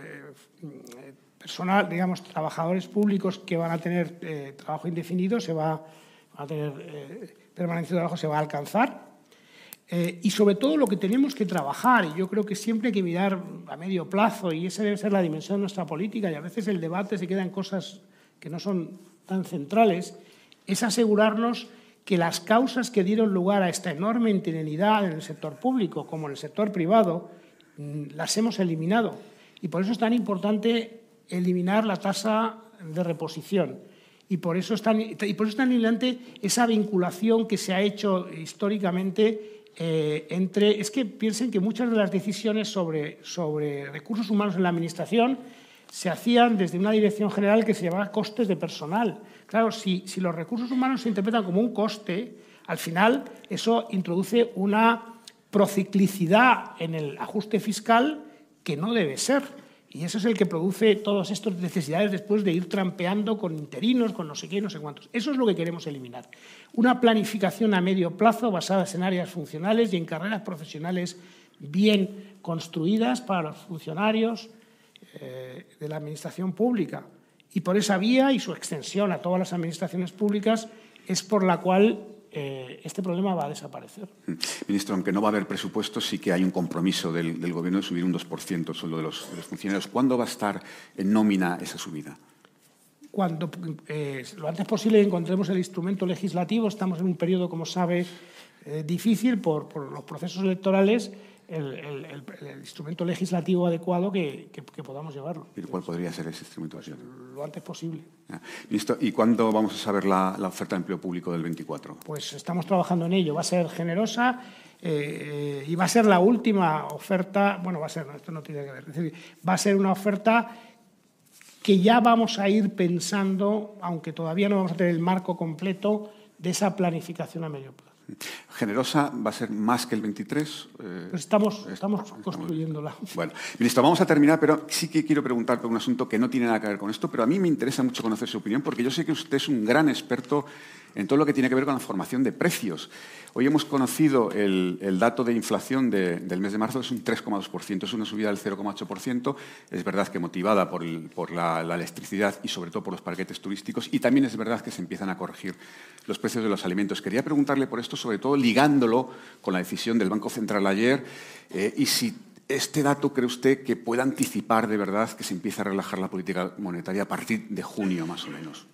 personal, digamos, trabajadores públicos que van a tener eh, trabajo indefinido, se va a tener eh, permanencia de trabajo, se va a alcanzar. Eh, y sobre todo lo que tenemos que trabajar, y yo creo que siempre hay que mirar a medio plazo, y esa debe ser la dimensión de nuestra política, y a veces el debate se queda en cosas que no son tan centrales, es asegurarnos que las causas que dieron lugar a esta enorme interinidad en el sector público como en el sector privado las hemos eliminado. Y por eso es tan importante eliminar la tasa de reposición. Y por eso es tan, y por eso es tan importante esa vinculación que se ha hecho históricamente eh, entre... Es que piensen que muchas de las decisiones sobre, sobre recursos humanos en la Administración se hacían desde una dirección general que se llamaba costes de personal. Claro, si, si los recursos humanos se interpretan como un coste, al final eso introduce una prociclicidad en el ajuste fiscal que no debe ser. Y eso es el que produce todas estas necesidades después de ir trampeando con interinos, con no sé qué, no sé cuántos. Eso es lo que queremos eliminar. Una planificación a medio plazo basada en áreas funcionales y en carreras profesionales bien construidas para los funcionarios eh, de la Administración pública. Y por esa vía y su extensión a todas las administraciones públicas es por la cual eh, este problema va a desaparecer. Ministro, aunque no va a haber presupuesto, sí que hay un compromiso del, del Gobierno de subir un dos por ciento el sueldo de los, de los funcionarios. ¿Cuándo va a estar en nómina esa subida? Cuando eh, lo antes posible encontremos el instrumento legislativo. Estamos en un periodo, como sabe, eh, difícil por, por los procesos electorales. El, el, el, el instrumento legislativo adecuado que, que, que podamos llevarlo. ¿Y cuál podría ser ese instrumento? Pues, lo antes posible. Ah, listo. ¿Y cuándo vamos a saber la, la oferta de empleo público del veinticuatro? Pues estamos trabajando en ello. Va a ser generosa eh, y va a ser la última oferta. Bueno, va a ser, no, esto no tiene que ver. Es decir, va a ser una oferta que ya vamos a ir pensando, aunque todavía no vamos a tener el marco completo de esa planificación a medio plazo. ¿Generosa va a ser más que el veintitrés? Eh, pues estamos, estamos, estamos construyéndola. Bueno, ministro, vamos a terminar, pero sí que quiero preguntar por un asunto que no tiene nada que ver con esto, pero a mí me interesa mucho conocer su opinión, porque yo sé que usted es un gran experto en todo lo que tiene que ver con la formación de precios. Hoy hemos conocido el, el dato de inflación de, del mes de marzo, es un tres coma dos por ciento, es una subida del cero coma ocho por ciento. Es verdad que motivada por, el, por la, la electricidad y sobre todo por los paquetes turísticos, y también es verdad que se empiezan a corregir los precios de los alimentos. Quería preguntarle por esto, sobre todo ligándolo con la decisión del Banco Central ayer, eh, y si este dato cree usted que puede anticipar de verdad que se empiece a relajar la política monetaria a partir de junio, más o menos.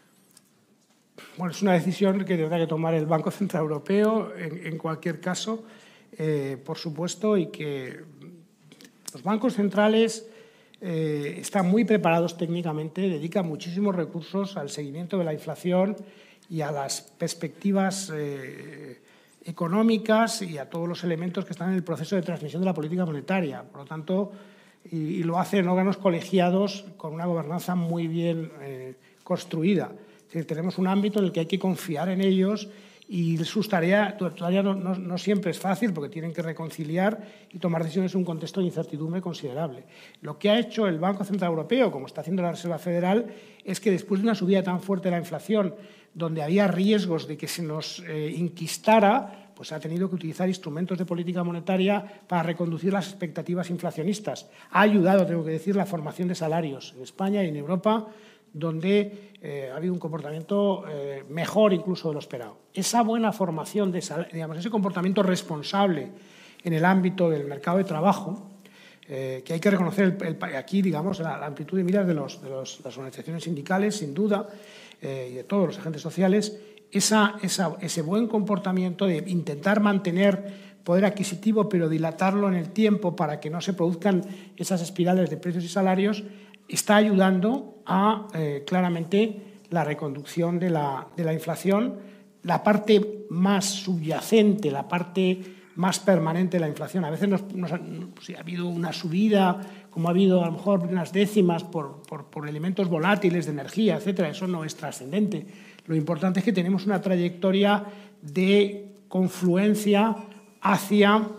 Bueno, es una decisión que tendrá que tomar el Banco Central Europeo en, en cualquier caso, eh, por supuesto, y que los bancos centrales eh, están muy preparados técnicamente, dedican muchísimos recursos al seguimiento de la inflación y a las perspectivas eh, económicas y a todos los elementos que están en el proceso de transmisión de la política monetaria. Por lo tanto, y, y lo hacen órganos colegiados con una gobernanza muy bien eh, construida. Es decir, tenemos un ámbito en el que hay que confiar en ellos y su tarea todavía no, no, no siempre es fácil porque tienen que reconciliar y tomar decisiones en un contexto de incertidumbre considerable. Lo que ha hecho el Banco Central Europeo, como está haciendo la Reserva Federal, es que después de una subida tan fuerte de la inflación, donde había riesgos de que se nos eh, inquistara, pues ha tenido que utilizar instrumentos de política monetaria para reconducir las expectativas inflacionistas. Ha ayudado, tengo que decir, la formación de salarios en España y en Europa, donde eh, ha habido un comportamiento eh, mejor incluso de lo esperado. Esa buena formación, de digamos, ese comportamiento responsable en el ámbito del mercado de trabajo, eh, que hay que reconocer el, el, aquí, digamos, la, la amplitud de miras de, los, de los, las organizaciones sindicales, sin duda, eh, y de todos los agentes sociales, esa, esa, ese buen comportamiento de intentar mantener poder adquisitivo, pero dilatarlo en el tiempo para que no se produzcan esas espirales de precios y salarios, está ayudando a, eh, claramente, la reconducción de la, de la inflación. La parte más subyacente, la parte más permanente de la inflación. A veces nos, nos ha, pues, ha habido una subida, como ha habido a lo mejor unas décimas por, por, por elementos volátiles de energía, etcétera. Eso no es trascendente. Lo importante es que tenemos una trayectoria de confluencia hacia,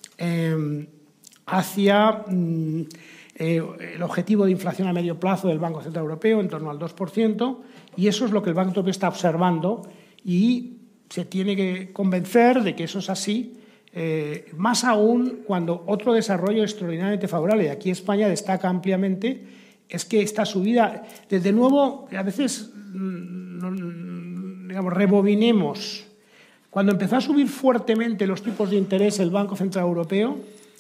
eh, hacia mm, eh, el objetivo de inflación a medio plazo del Banco Central Europeo, en torno al dos por ciento, y eso es lo que el Banco Central Europeo está observando y se tiene que convencer de que eso es así, eh, más aún cuando otro desarrollo extraordinariamente favorable, y aquí España destaca ampliamente, es que esta subida, desde nuevo, a veces, digamos, rebobinemos. Cuando empezó a subir fuertemente los tipos de interés el Banco Central Europeo,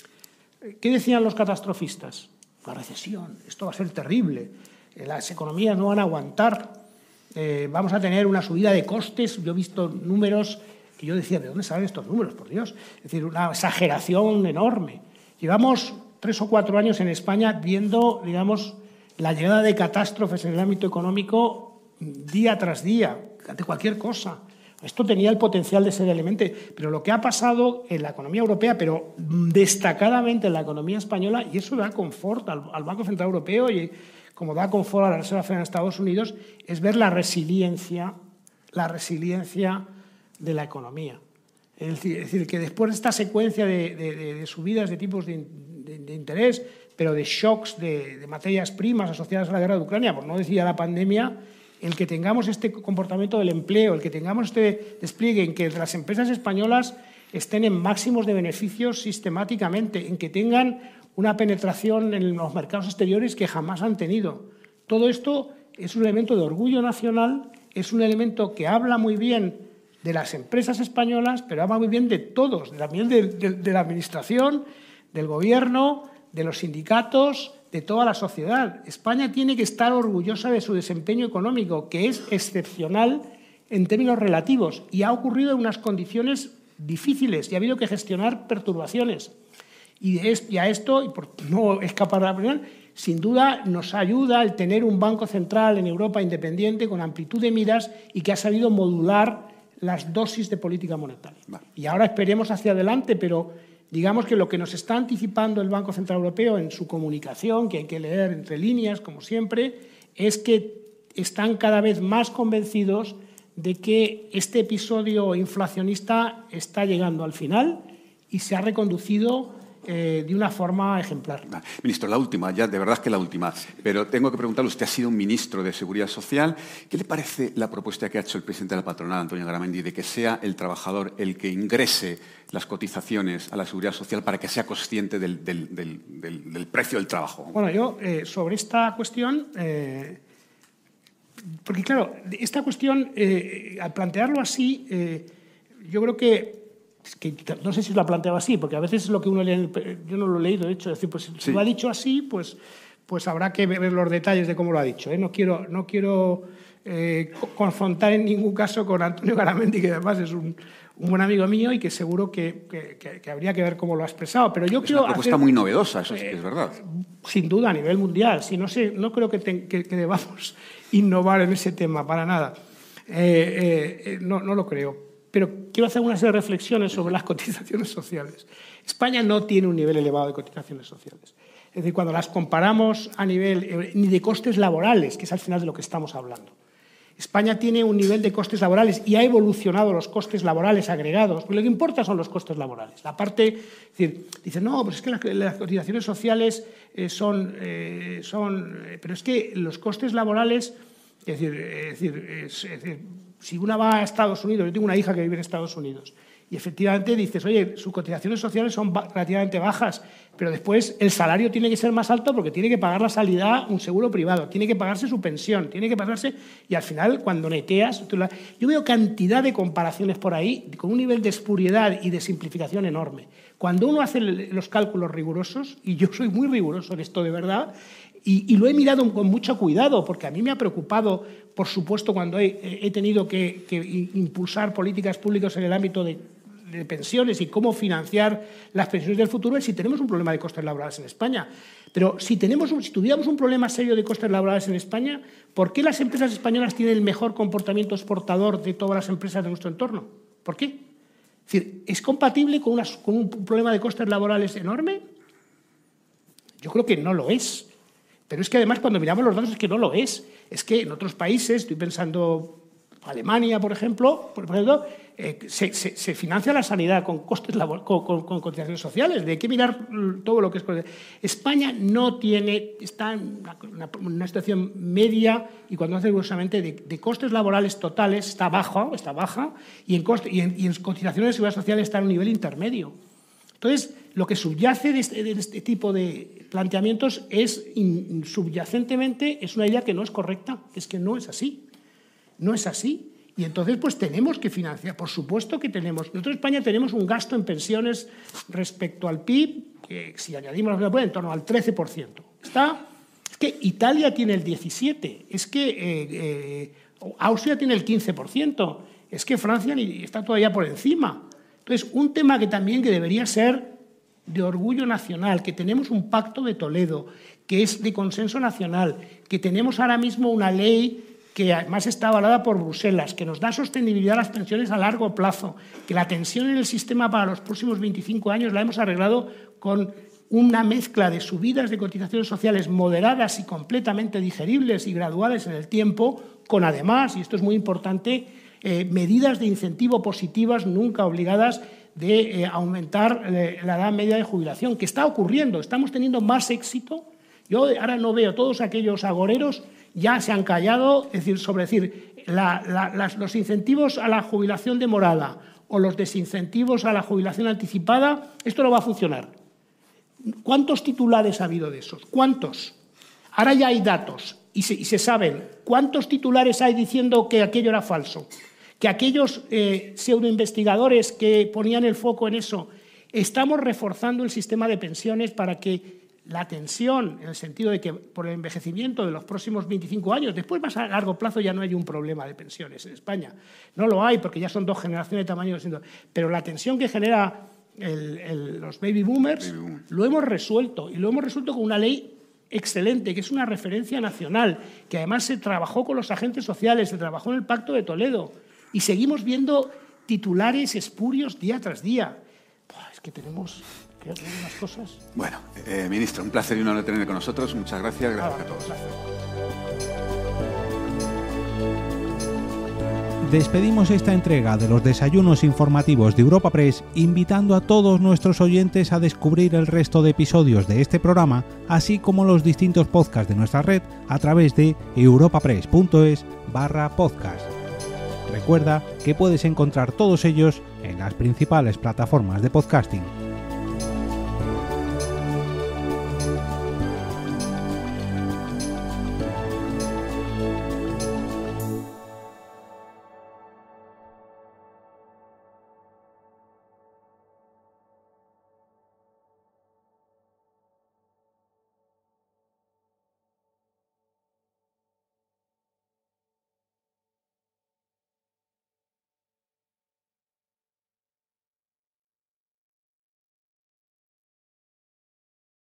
¿qué decían los catastrofistas? La recesión, esto va a ser terrible, las economías no van a aguantar, eh, vamos a tener una subida de costes. Yo he visto números que yo decía, ¿de dónde salen estos números, por Dios? Es decir, una exageración enorme. Llevamos tres o cuatro años en España viendo, digamos, la llegada de catástrofes en el ámbito económico día tras día, ante cualquier cosa. Esto tenía el potencial de ser elemente, pero lo que ha pasado en la economía europea, pero destacadamente en la economía española, y eso da confort al, al Banco Central Europeo y como da confort a la Reserva Federal de Estados Unidos, es ver la resiliencia, la resiliencia de la economía. Es decir, es decir que después de esta secuencia de, de, de subidas de tipos de, de, de interés, pero de shocks de, de materias primas asociadas a la guerra de Ucrania, por no decir a la pandemia, el que tengamos este comportamiento del empleo, el que tengamos este despliegue, en que las empresas españolas estén en máximos de beneficios sistemáticamente, en que tengan una penetración en los mercados exteriores que jamás han tenido. Todo esto es un elemento de orgullo nacional, es un elemento que habla muy bien de las empresas españolas, pero habla muy bien de todos, también de, de, de la administración, del gobierno, de los sindicatos, de toda la sociedad. España tiene que estar orgullosa de su desempeño económico, que es excepcional en términos relativos, y ha ocurrido en unas condiciones difíciles y ha habido que gestionar perturbaciones. Y, es, y a esto, y por no escapar de la opinión, sin duda nos ayuda el tener un banco central en Europa independiente, con amplitud de miras y que ha sabido modular las dosis de política monetaria. Vale. Y ahora esperemos hacia adelante, pero digamos que lo que nos está anticipando el Banco Central Europeo en su comunicación, que hay que leer entre líneas, como siempre, es que están cada vez más convencidos de que este episodio inflacionista está llegando al final y se ha reconducido eh, de una forma ejemplar. Ministro, la última, ya de verdad que la última, pero tengo que preguntarle, usted ha sido un ministro de Seguridad Social, ¿qué le parece la propuesta que ha hecho el presidente de la patronal, Antonio Garamendi, de que sea el trabajador el que ingrese las cotizaciones a la Seguridad Social para que sea consciente del, del, del, del, del precio del trabajo? Bueno, yo eh, sobre esta cuestión, eh, porque claro, esta cuestión, eh, al plantearlo así, eh, yo creo que que no sé si lo ha planteado así, porque a veces es lo que uno lee, yo no lo he leído, de hecho, es decir, pues si sí. lo ha dicho así, pues, pues habrá que ver los detalles de cómo lo ha dicho. ¿eh? No quiero, no quiero eh, confrontar en ningún caso con Antonio Garamendi, que además es un, un buen amigo mío y que seguro que, que, que, que habría que ver cómo lo ha expresado. Pero yo es quiero una propuesta hacer, muy novedosa, eso sí que es verdad. Eh, sin duda, a nivel mundial. Si no, sé, no creo que, te, que, que debamos innovar en ese tema, para nada. Eh, eh, no, no lo creo. Pero quiero hacer una serie de reflexiones sobre las cotizaciones sociales. España no tiene un nivel elevado de cotizaciones sociales. Es decir, cuando las comparamos a nivel ni de costes laborales, que es al final de lo que estamos hablando. España tiene un nivel de costes laborales y ha evolucionado los costes laborales agregados. Porque lo que importa son los costes laborales. La parte, es decir, dicen, no, pues es que las, las cotizaciones sociales eh, son, eh, son eh, pero es que los costes laborales, es decir, es decir, es, es decir si una va a Estados Unidos, yo tengo una hija que vive en Estados Unidos, y efectivamente dices, oye, sus cotizaciones sociales son relativamente bajas, pero después el salario tiene que ser más alto porque tiene que pagar la sanidad, un seguro privado, tiene que pagarse su pensión, tiene que pagarse, y al final, cuando neteas, yo veo cantidad de comparaciones por ahí con un nivel de espuriedad y de simplificación enorme. Cuando uno hace los cálculos rigurosos, y yo soy muy riguroso en esto de verdad, Y, y lo he mirado con mucho cuidado, porque a mí me ha preocupado, por supuesto, cuando he, he tenido que, que impulsar políticas públicas en el ámbito de, de pensiones y cómo financiar las pensiones del futuro, es si tenemos un problema de costes laborales en España. Pero si, tenemos, si tuviéramos un problema serio de costes laborales en España, ¿por qué las empresas españolas tienen el mejor comportamiento exportador de todas las empresas de nuestro entorno? ¿Por qué? Es decir, ¿es compatible con, una, con un problema de costes laborales enorme? Yo creo que no lo es. Pero es que además cuando miramos los datos es que no lo es. Es que en otros países, estoy pensando Alemania, por ejemplo, por ejemplo eh, se, se, se financia la sanidad con costes labor, con, con, con cotizaciones sociales. De hay que mirar todo lo que es. España no tiene, está en una, una, una situación media y cuando hace gruesamente de, de costes laborales totales está baja, está baja y en, coste, y en, y en cotizaciones de seguridad social está en un nivel intermedio. Entonces, lo que subyace de este, de este tipo de planteamientos es, in, subyacentemente, es una idea que no es correcta, que es que no es así. No es así. Y entonces, pues tenemos que financiar. Por supuesto que tenemos. Nosotros en España tenemos un gasto en pensiones respecto al P I B, que si añadimos la en torno al trece por ciento. Está, es que Italia tiene el diecisiete por ciento, es que eh, eh, Austria tiene el quince por ciento, es que Francia está todavía por encima. Entonces, un tema que también que debería ser de orgullo nacional, que tenemos un pacto de Toledo, que es de consenso nacional, que tenemos ahora mismo una ley que además está avalada por Bruselas, que nos da sostenibilidad a las pensiones a largo plazo, que la tensión en el sistema para los próximos veinticinco años la hemos arreglado con una mezcla de subidas de cotizaciones sociales moderadas y completamente digeribles y graduales en el tiempo, con además, y esto es muy importante, Eh, medidas de incentivo positivas, nunca obligadas, de eh, aumentar eh, la edad media de jubilación, que está ocurriendo. Estamos teniendo más éxito. Yo ahora no veo, todos aquellos agoreros ya se han callado, es decir, sobre decir, la, la, las, los incentivos a la jubilación demorada o los desincentivos a la jubilación anticipada, esto no va a funcionar. ¿Cuántos titulares ha habido de esos? ¿Cuántos? Ahora ya hay datos y se, y se saben cuántos titulares hay diciendo que aquello era falso. Que aquellos eh, pseudoinvestigadores que ponían el foco en eso, estamos reforzando el sistema de pensiones para que la tensión, en el sentido de que por el envejecimiento de los próximos veinticinco años, después más a largo plazo ya no hay un problema de pensiones en España. No lo hay porque ya son dos generaciones de tamaño distinto. Pero la tensión que genera el, el, los baby boomers, baby boom. Lo hemos resuelto y lo hemos resuelto con una ley excelente, que es una referencia nacional, que además se trabajó con los agentes sociales, se trabajó en el Pacto de Toledo. Y seguimos viendo titulares espurios día tras día. Buah, es que tenemos que hacer unas cosas. Bueno, eh, ministro, un placer y un honor tenerle con nosotros. Muchas gracias. Gracias ah, a todos. Gracias. Despedimos esta entrega de los desayunos informativos de Europa Press invitando a todos nuestros oyentes a descubrir el resto de episodios de este programa, así como los distintos podcasts de nuestra red a través de europapress.es barra podcast. Recuerda que puedes encontrar todos ellos en las principales plataformas de podcasting.